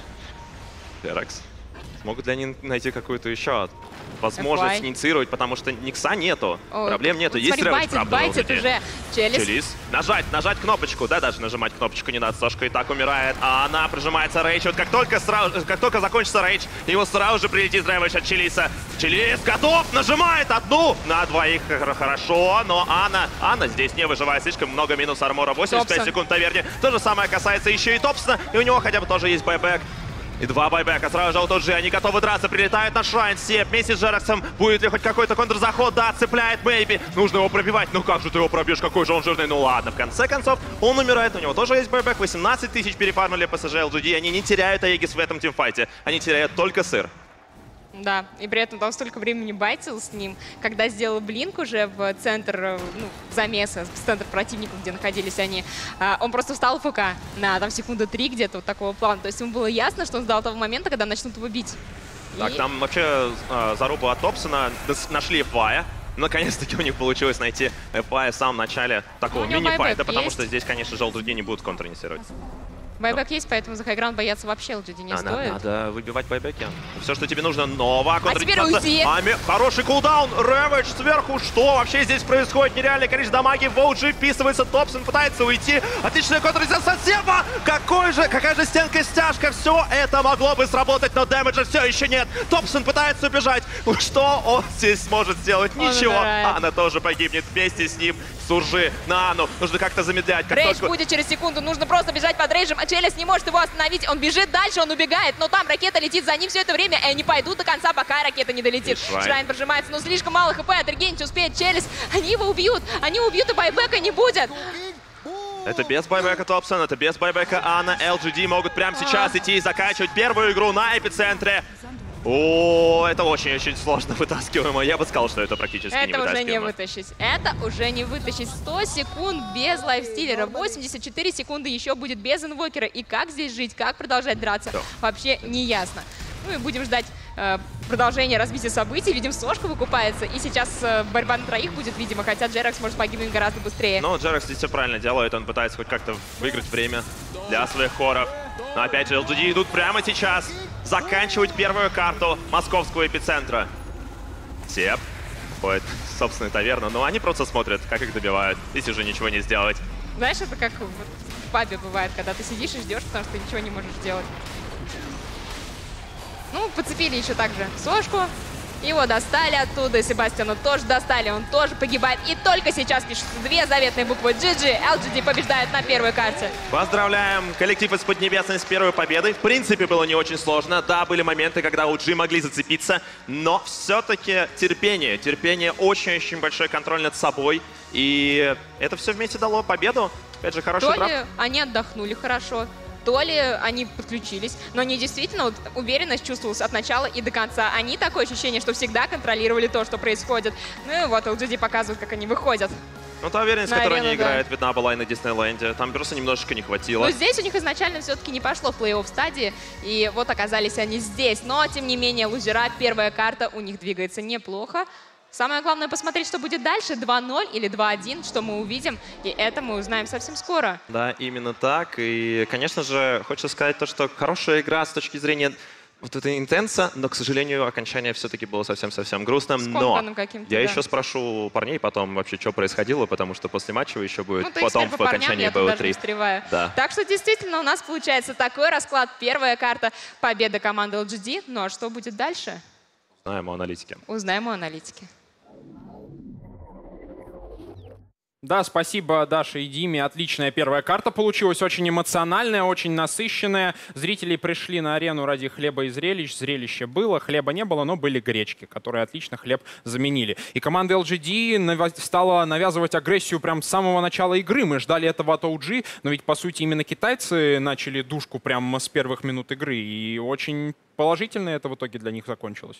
Терекс. Смогут ли они найти какую-то еще возможность инициировать, потому что Никса нету, проблем нету. Есть Смотри, байтит уже Челис. Нажать кнопочку, да, даже нажимать кнопочку не надо. Сошка и так умирает, а она прижимается рейдж. Вот как только закончится рейдж, его сразу же прилетит драйвэдж от Челиса. Челис готов, нажимает одну на двоих, хорошо, но Анна здесь не выживает, слишком много минус армора, 85 секунд таверни. То же самое касается еще и Топсона, и у него хотя бы тоже есть байбэк. И 2 байбека, сразу же аутоджи, они готовы драться, прилетают на Шрайн, Сеп вместе с Джерексом. Будет ли хоть какой-то контрзаход? Да, цепляет Мэйби. Нужно его пробивать. Ну как же ты его пробьешь, какой же он жирный? Ну ладно, в конце концов, он умирает, у него тоже есть байбек. 18 тысяч перефармили ПСЖ LGD, они не теряют Аегис в этом тимфайте, они теряют только сыр. Да, и при этом там столько времени байтил с ним, когда сделал блинк уже в центр, ну, замеса, в центр противников, где находились они, он просто встал в ФК на там секунды 3 где-то вот такого плана. То есть ему было ясно, что он ждал того момента, когда начнут его бить. Так, там вообще зарубу от Топсона, нашли Фая. Наконец-таки у них получилось найти Фая в самом начале такого мини-файта, потому что здесь, конечно же, LGD не будут контр-инициировать. Байбек есть, поэтому за хайграунд бояться вообще LGD не стоит. Надо выбивать байбеки. Все, что тебе нужно, Нова. А теперь уйти. Хороший кулдаун. Рэвидж сверху. Что вообще здесь происходит? Нереальное количество дамаги. В OG вписывается. Топсон пытается уйти. Отличная контр-инициация Себа. Какая же стенка-стяжка. Все это могло бы сработать, но дэмэджа все еще нет. Топсон пытается убежать. Что он здесь сможет сделать? Ничего. Анна тоже погибнет вместе с ним. Суржи на Анну. Нужно как-то замедлять. Рейдж будет через секунду. Нужно просто бежать под рейджем. А Челис не может его остановить. Он бежит дальше, он убегает. Но там ракета летит за ним все это время. И они пойдут до конца, пока ракета не долетит. Шрайн прожимается, но слишком мало хп. Отрегенить успеет Челис. Они его убьют. Они убьют, и байбека не будет. Это без байбека Топсон, это без байбека Анна. LGD могут прямо сейчас идти и заканчивать первую игру на эпицентре. О, это очень-очень сложно вытаскиваемо. Я бы сказал, что это практически не вытаскиваемо. Это уже не вытащить. Это уже не вытащить. 100 секунд без лайфстиллера. 84 секунды еще будет без инвокера. И как здесь жить, как продолжать драться, вообще не ясно. Ну и будем ждать продолжения развития событий. Видим, Сошка выкупается. И сейчас борьба на троих будет, видимо. Хотя Джерекс может погибнуть гораздо быстрее. Но Джерекс здесь все правильно делает. Он пытается хоть как-то выиграть время для своих хоров. Но опять же, LGD идут прямо сейчас заканчивать первую карту московского эпицентра. Сеп ходит в собственную таверну, но они просто смотрят, как их добивают. Здесь уже ничего не сделать. Знаешь, это как в пабе бывает, когда ты сидишь и ждешь, потому что ты ничего не можешь сделать. Ну, подцепили еще также Сошку. Его достали оттуда, и Себастьяна тоже достали, он тоже погибает. И только сейчас пишутся 2 заветные буквы GG. LGD побеждает на первой карте. Поздравляем коллектив из Поднебесной с первой победой. В принципе, было не очень сложно. Да, были моменты, когда OG могли зацепиться, но все-таки терпение. Терпение, очень-очень большой контроль над собой. И это все вместе дало победу. Опять же, хороший драфт. То ли они отдохнули хорошо, то ли они подключились, но они действительно, вот, уверенность чувствовалась от начала и до конца. Они такое ощущение, что всегда контролировали то, что происходит. Ну и вот LGD показывают, как они выходят. Ну, та уверенность, которую они играют, видна была и на Диснейленде. Там просто немножечко не хватило. Но здесь у них изначально все-таки не пошло в плей-офф стадии, и вот оказались они здесь. Но, тем не менее, лузера, первая карта у них двигается неплохо. Самое главное посмотреть, что будет дальше, 2-0 или 2-1, что мы увидим, и это мы узнаем совсем скоро. Да, именно так. И, конечно же, хочется сказать то, что хорошая игра с точки зрения Вот это интенса, но, к сожалению, окончание все-таки было совсем-совсем грустным. Но я еще спрошу парней потом вообще, что происходило, потому что после матча еще будет потом в окончании BO3. Да. Так что действительно у нас получается такой расклад. Первая карта — победа команды LGD. Ну а что будет дальше? Узнаем у аналитики. Узнаем у аналитики. Да, спасибо Даше и Диме. Отличная первая карта получилась, очень эмоциональная, очень насыщенная. Зрители пришли на арену ради хлеба и зрелищ. Зрелище было, хлеба не было, но были гречки, которые отлично хлеб заменили. И команда LGD стала навязывать агрессию прям с самого начала игры. Мы ждали этого от OG, но ведь, по сути, именно китайцы начали душку прямо с первых минут игры. И очень положительно это в итоге для них закончилось.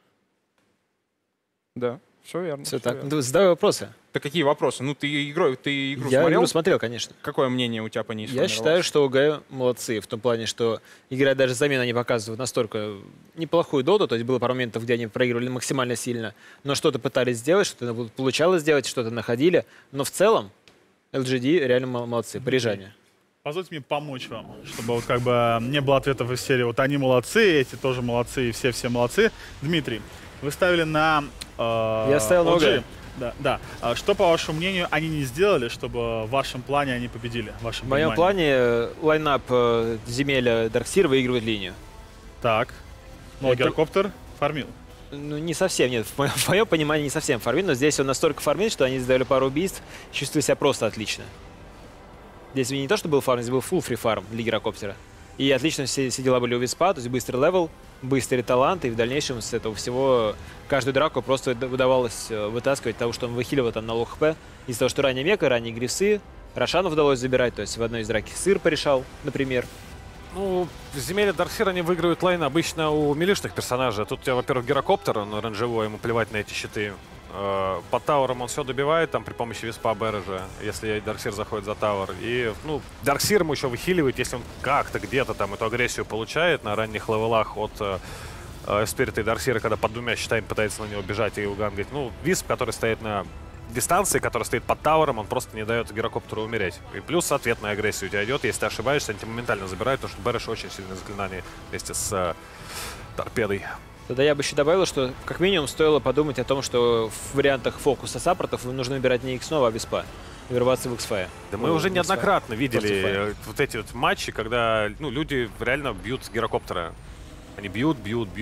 Да. Все верно. Все так. Верно. Задавай вопросы. Да какие вопросы? Ну, ты игру смотрел? Я игру смотрел, конечно. Какое мнение у тебя по ней сформировалось? Я считаю, что ОГ молодцы. В том плане, что играя даже замену, они показывают настолько неплохую доту. То есть было пару моментов, где они проигрывали максимально сильно. Но что-то пытались сделать, что-то получалось сделать, что-то находили. Но в целом LGD реально молодцы. Парижане. Позвольте мне помочь вам, чтобы вот как бы не было ответов из серии «вот они молодцы, эти тоже молодцы, и все молодцы». Дмитрий, вы ставили на я ставил на OG. Да. Что, по вашему мнению, они не сделали, чтобы в вашем плане они победили? В моем плане лайнап Земеля Дарксир выигрывает линию. Так. Но Гирокоптер фармил. Ну, не совсем, нет. В моем понимании не совсем фармил, но здесь он настолько фармил, что они сделали пару убийств, чувствую себя просто отлично. Здесь не то, что был фарм, здесь был full free фарм для Гирокоптера. И отлично все дела были у Виспа, то есть быстрый левел, быстрый талант, и в дальнейшем с этого всего каждую драку просто удавалось вытаскивать того, что он выхиливал там на лоу хп. Из-за того, что ранее Мека, ранее Грифсы, Рошану удалось забирать, то есть в одной из драки Сыр порешал, например. Ну, Земелья Дарксир, они выигрывают лайн обычно у милишных персонажей. Тут у тебя, во-первых, Гирокоптер, он оранжевой, ему плевать на эти щиты. Под тауром он все добивает там при помощи Виспа Бережа, если Дарксир заходит за тауэр. И, ну, Дарксир ему еще выхиливает, если он как-то где-то там эту агрессию получает на ранних левелах от Спирита и Дарксира, когда под двумя щитами пытается на него бежать и угангать. Ну, Висп, который стоит на дистанции, который стоит под тауром, он просто не дает Гирокоптеру умереть. И плюс ответная агрессия у тебя идет, если ты ошибаешься, они тебя моментально забирают, потому что Береш очень сильное заклинание вместе с торпедой. Тогда я бы еще добавил, что как минимум стоило подумать о том, что в вариантах фокуса саппортов нужно выбирать не X-Nova, а Виспа. И вырваться в X-Fire. Да мы уже неоднократно видели вот эти вот матчи, когда люди реально бьют Гирокоптера. Они бьют.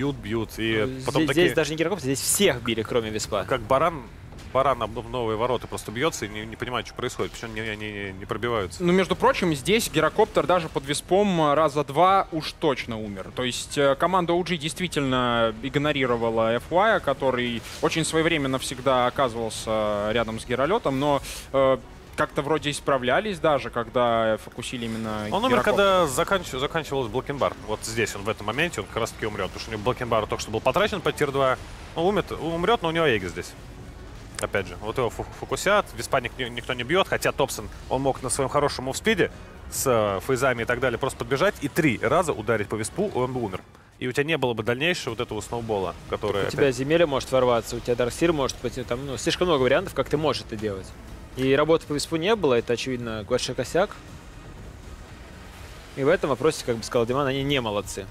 И потом здесь даже не Гирокоптер, здесь всех били, кроме Виспа. Как баран в новые ворота просто бьется и не понимает, что происходит, почему они не пробиваются. Ну, между прочим, здесь Гирокоптер даже под Виспом раза два уж точно умер. То есть команда OG действительно игнорировала FY, который очень своевременно всегда оказывался рядом с Гиролетом, но как-то вроде исправлялись даже, когда фокусили именно Он умер, когда заканчивался Блокенбар. Вот здесь он в этом моменте, он как раз таки умрет, потому что у него Блокенбар только что был потрачен под тир-2. Он умрет, но у него Эйга здесь. Опять же, вот его фокусят, Виспа никто не бьет, хотя Топсон, он мог на своем хорошем мувспиде с фейзами и так далее просто подбежать и 3 раза ударить по Виспу, и он бы умер. И у тебя не было бы дальнейшего вот этого сноубола, который... У тебя Земеля может ворваться, у тебя Дарксир может быть, там слишком много вариантов, как ты можешь это делать. И работы по Виспу не было, это, очевидно, большой косяк. И в этом вопросе, как бы сказал Диман, они не молодцы.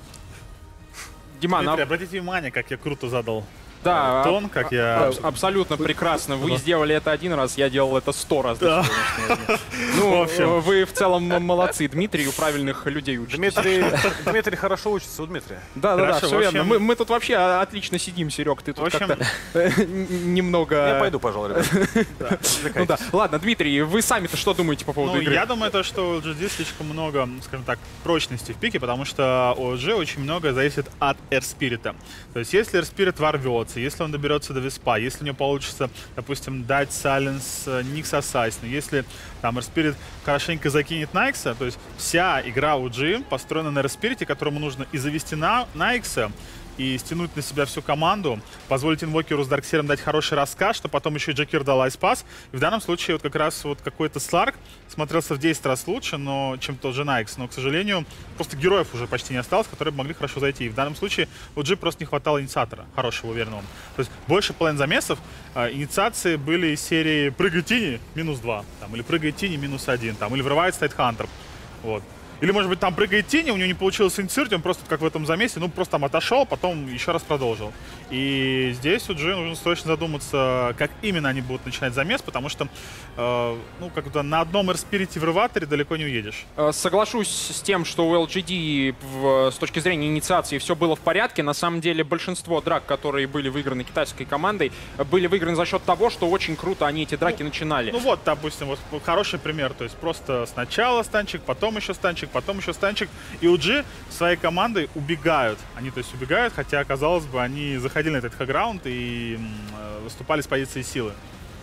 Диман, Дмитрий, обратите внимание, как я круто задал. Да, тон, как я... абсолютно прекрасно. Вы сделали это 1 раз, я делал это 100 раз. Да. Ну, вы в целом молодцы. Дмитрий у правильных людей учитесь. Дмитрий хорошо учится у Дмитрия. Да, все верно. Мы тут вообще отлично сидим, Серег. Ты тут как-то немного... Я пойду, пожалуй, ребята. Ну да. Ладно, Дмитрий, вы сами-то что думаете по поводу игры? Я думаю, что у LGD слишком много, скажем так, прочности в пике, потому что у OG очень много зависит от Airspirit. То есть если Airspirit ворвется, если он доберется до Виспа, если у него получится, допустим, дать Silence Никс Ассасину, если там Airspirit хорошенько закинет Найкса, то есть вся игра OG построена на Airspirit, которому нужно и завести Найкса, и стянуть на себя всю команду, позволить инвокеру с Дарксиром дать хороший рассказ, что потом еще и Джакир дал айспас. И в данном случае вот как раз вот какой-то Сларк смотрелся в 10 раз лучше, чем тот же Найкс. Но, к сожалению, просто героев уже почти не осталось, которые могли хорошо зайти. И в данном случае у G просто не хватало инициатора, хорошего, уверенного. То есть больше половины замесов инициации были из серии «Прыгай Тини» -2, там, или «Прыгай Тини» -1, там, или «Врывает Стайтхантер». Вот. Или, может быть, там прыгает тень, у него не получилось инициировать, он просто как в этом замесе, ну, просто там отошел, потом еще раз продолжил. И здесь у G нужно срочно задуматься, как именно они будут начинать замес, потому что, ну, как-то на одном Air-Spirit в Реваторе далеко не уедешь. Соглашусь с тем, что у LGD с точки зрения инициации все было в порядке. На самом деле большинство драк, которые были выиграны китайской командой, были выиграны за счет того, что очень круто они эти драки начинали. Ну вот, допустим, вот хороший пример. То есть просто сначала станчик, потом еще станчик, потом еще станчик. И у G своей командой убегают. Они, то есть, убегают, хотя, казалось бы, они заходили на этот хэграунд и выступали с позиции силы.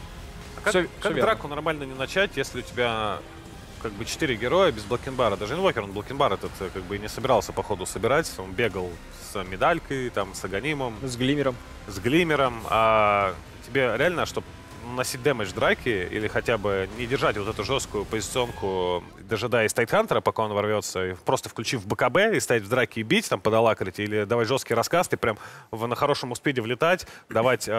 А как драку нормально не начать, если у тебя как бы 4 героя без блокинбара? Даже инвокер, он блокинбар этот как бы не собирался по ходу собирать. Он бегал с медалькой, там, с аганимом. С глимером. С глимером. А тебе реально, чтобы наносить дэмэдж драки или хотя бы не держать вот эту жесткую позиционку, дожидаясь Тайтхантера, пока он ворвется, просто включив БКБ и стоять в драке и бить, там, подалакрить, или давать жесткий раскаст и прям на хорошем спиде влетать, давать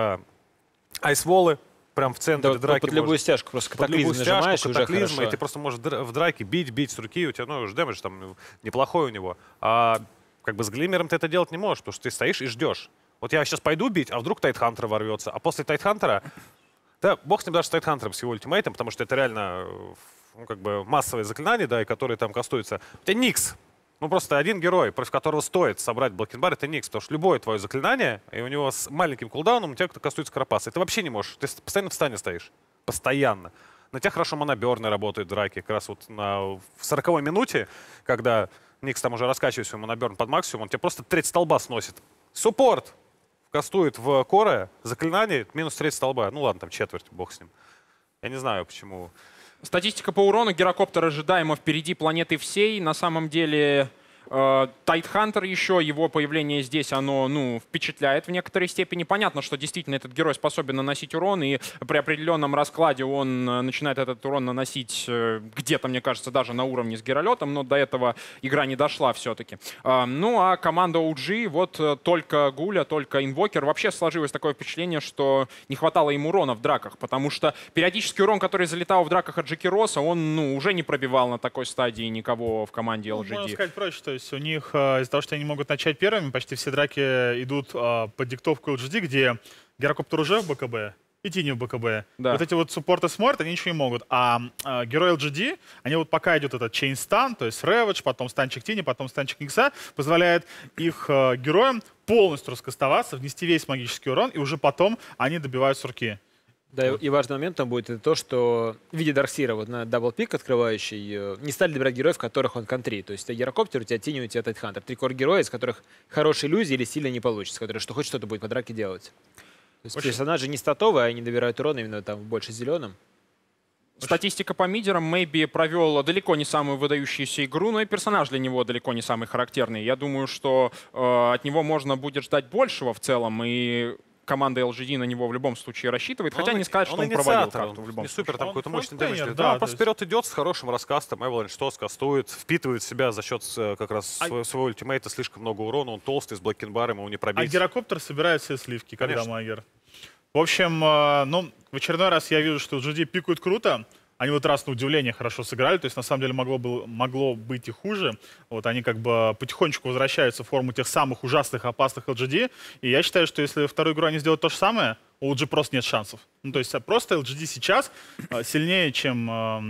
айсволы прям в центре драки. Под любую стяжку, просто катаклизм нажимаешь, и уже хорошо. И ты просто можешь в драке бить с руки, у тебя, ну, уже дэмэдж там неплохой у него. А как бы с глимером ты это делать не можешь, потому что ты стоишь и ждешь. Вот я сейчас пойду бить, а вдруг Тайтхантер ворвется, а после Тайтхантера да, бог с ним даже с Тайтхантером, с его ультимейтом, потому что это реально, ну, как бы массовые заклинания, да, и которые там кастуются. У тебя Никс. Ну, просто один герой, против которого стоит собрать блокинбар, это Никс. Потому что любое твое заклинание, и у него с маленьким кулдауном у тебя кто кастует Скоропас. И ты вообще не можешь. Ты постоянно в стане стоишь. Постоянно. На тебя хорошо моноберны работают в драке. Как раз вот в 40-й минуте, когда Никс там уже раскачивает свой моноберн под максимум, он тебе просто треть столба сносит. Суппорт! Кастует в коре заклинание минус треть столба. Ну ладно, там четверть, бог с ним. Я не знаю, почему. Статистика по урону. Гирокоптер ожидаемо впереди планеты всей. На самом деле Тайтхантер еще, его появление здесь, оно, ну, впечатляет в некоторой степени. Понятно, что действительно этот герой способен наносить урон, и при определенном раскладе он начинает этот урон наносить где-то, мне кажется, даже на уровне с Геролетом, но до этого игра не дошла все-таки. Ну, а команда OG, вот только Гуля, только Инвокер. Вообще сложилось такое впечатление, что не хватало им урона в драках, потому что периодический урон, который залетал в драках от Джеки Росса, он, ну, уже не пробивал на такой стадии никого в команде LGD. Можно сказать проще, то есть у них из-за того, что они могут начать первыми, почти все драки идут под диктовку LGD, где Гирокоптер уже в БКБ и Тини в БКБ. Да. Вот эти вот суппорты сморт, они ничего не могут. А герои LGD, они вот пока идет этот Chain Stun, то есть Ravage, потом станчик Тини, потом станчик Никса, позволяет их героям полностью раскастоваться, внести весь магический урон, и уже потом они добивают с руки. Да, и важный момент там будет это то, что в виде Дарксира вот на даблпик открывающий не стали добирать героев, которых он контрит. То есть у тебя Гирокоптер, у тебя Тини, у тебя Тайтхантер. 3 кор-героя, из которых хорошие иллюзии или сильно не получится, которые что хоть что-то будет по драке делать. То есть персонажи не статовые, они добирают урон именно там больше зеленым. Статистика по мидерам. Мэйби провел далеко не самую выдающуюся игру, но и персонаж для него далеко не самый характерный. Я думаю, что от него можно будет ждать большего в целом, и команда LGD на него в любом случае рассчитывает, хотя не сказать, что он провалил карту в любом случае. Супер там какой-то мощный дэмэдж. Да, он просто вперед идет с хорошим раскастом, Avalanche что скастует, впитывает в себя за счет как раз своего ультимейта слишком много урона, он толстый, с блокинбаром, его не пробить. А Гирокоптер собирает все сливки, когда Магер. В общем, ну, в очередной раз я вижу, что LGD пикают круто. Они вот раз на удивление хорошо сыграли, то есть на самом деле могло быть и хуже. Вот они как бы потихонечку возвращаются в форму тех самых ужасных, опасных LGD. И я считаю, что если вторую игру они сделают то же самое, у OG просто нет шансов. Ну, то есть просто LGD сейчас сильнее, чем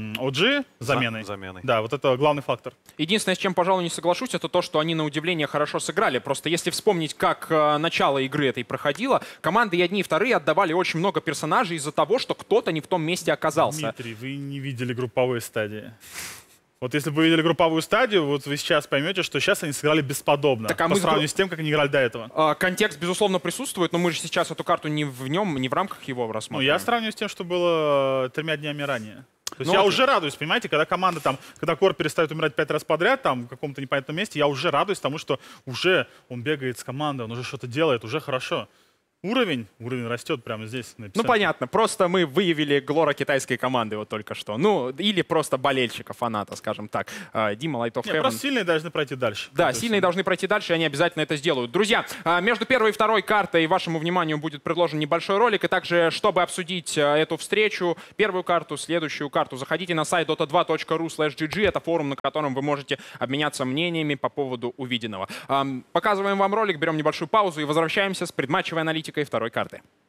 OG заменой. Да, вот это главный фактор. Единственное, с чем, пожалуй, не соглашусь, это то, что они на удивление хорошо сыграли. Просто если вспомнить, как начало игры этой проходило, команды и одни, и вторые отдавали очень много персонажей из-за того, что кто-то не в том месте оказался. Дмитрий, вы не видели групповой стадии. Вот если бы вы видели групповую стадию, вот вы сейчас поймете, что сейчас они сыграли бесподобно по сравнению с тем, как они играли до этого. Контекст, безусловно, присутствует, но мы же сейчас эту карту не в нем, не в рамках его рассматриваем. Ну, я сравниваю с тем, что было 3 днями ранее. То есть я уже радуюсь, понимаете, когда команда там, когда Кор перестает умирать 5 раз подряд, там, в каком-то непонятном месте, я уже радуюсь тому, что уже он бегает с командой, он уже что-то делает, уже хорошо. Уровень растет прямо здесь. На Ну, эпицентре. понятно. Просто мы выявили глора китайской команды вот только что. Ну, или просто болельщика, фаната, скажем так. Дима, Light of Нет, Heaven. просто сильные должны пройти дальше. Да, То есть, сильные должны пройти дальше, и они обязательно это сделают. Друзья, между первой и второй картой вашему вниманию будет предложен небольшой ролик. И также, чтобы обсудить эту встречу, первую карту, следующую карту, заходите на сайт dota2.ru/gg. Это форум, на котором вы можете обменяться мнениями по поводу увиденного. Показываем вам ролик, берем небольшую паузу и возвращаемся с предматчевой аналитикой второй карты.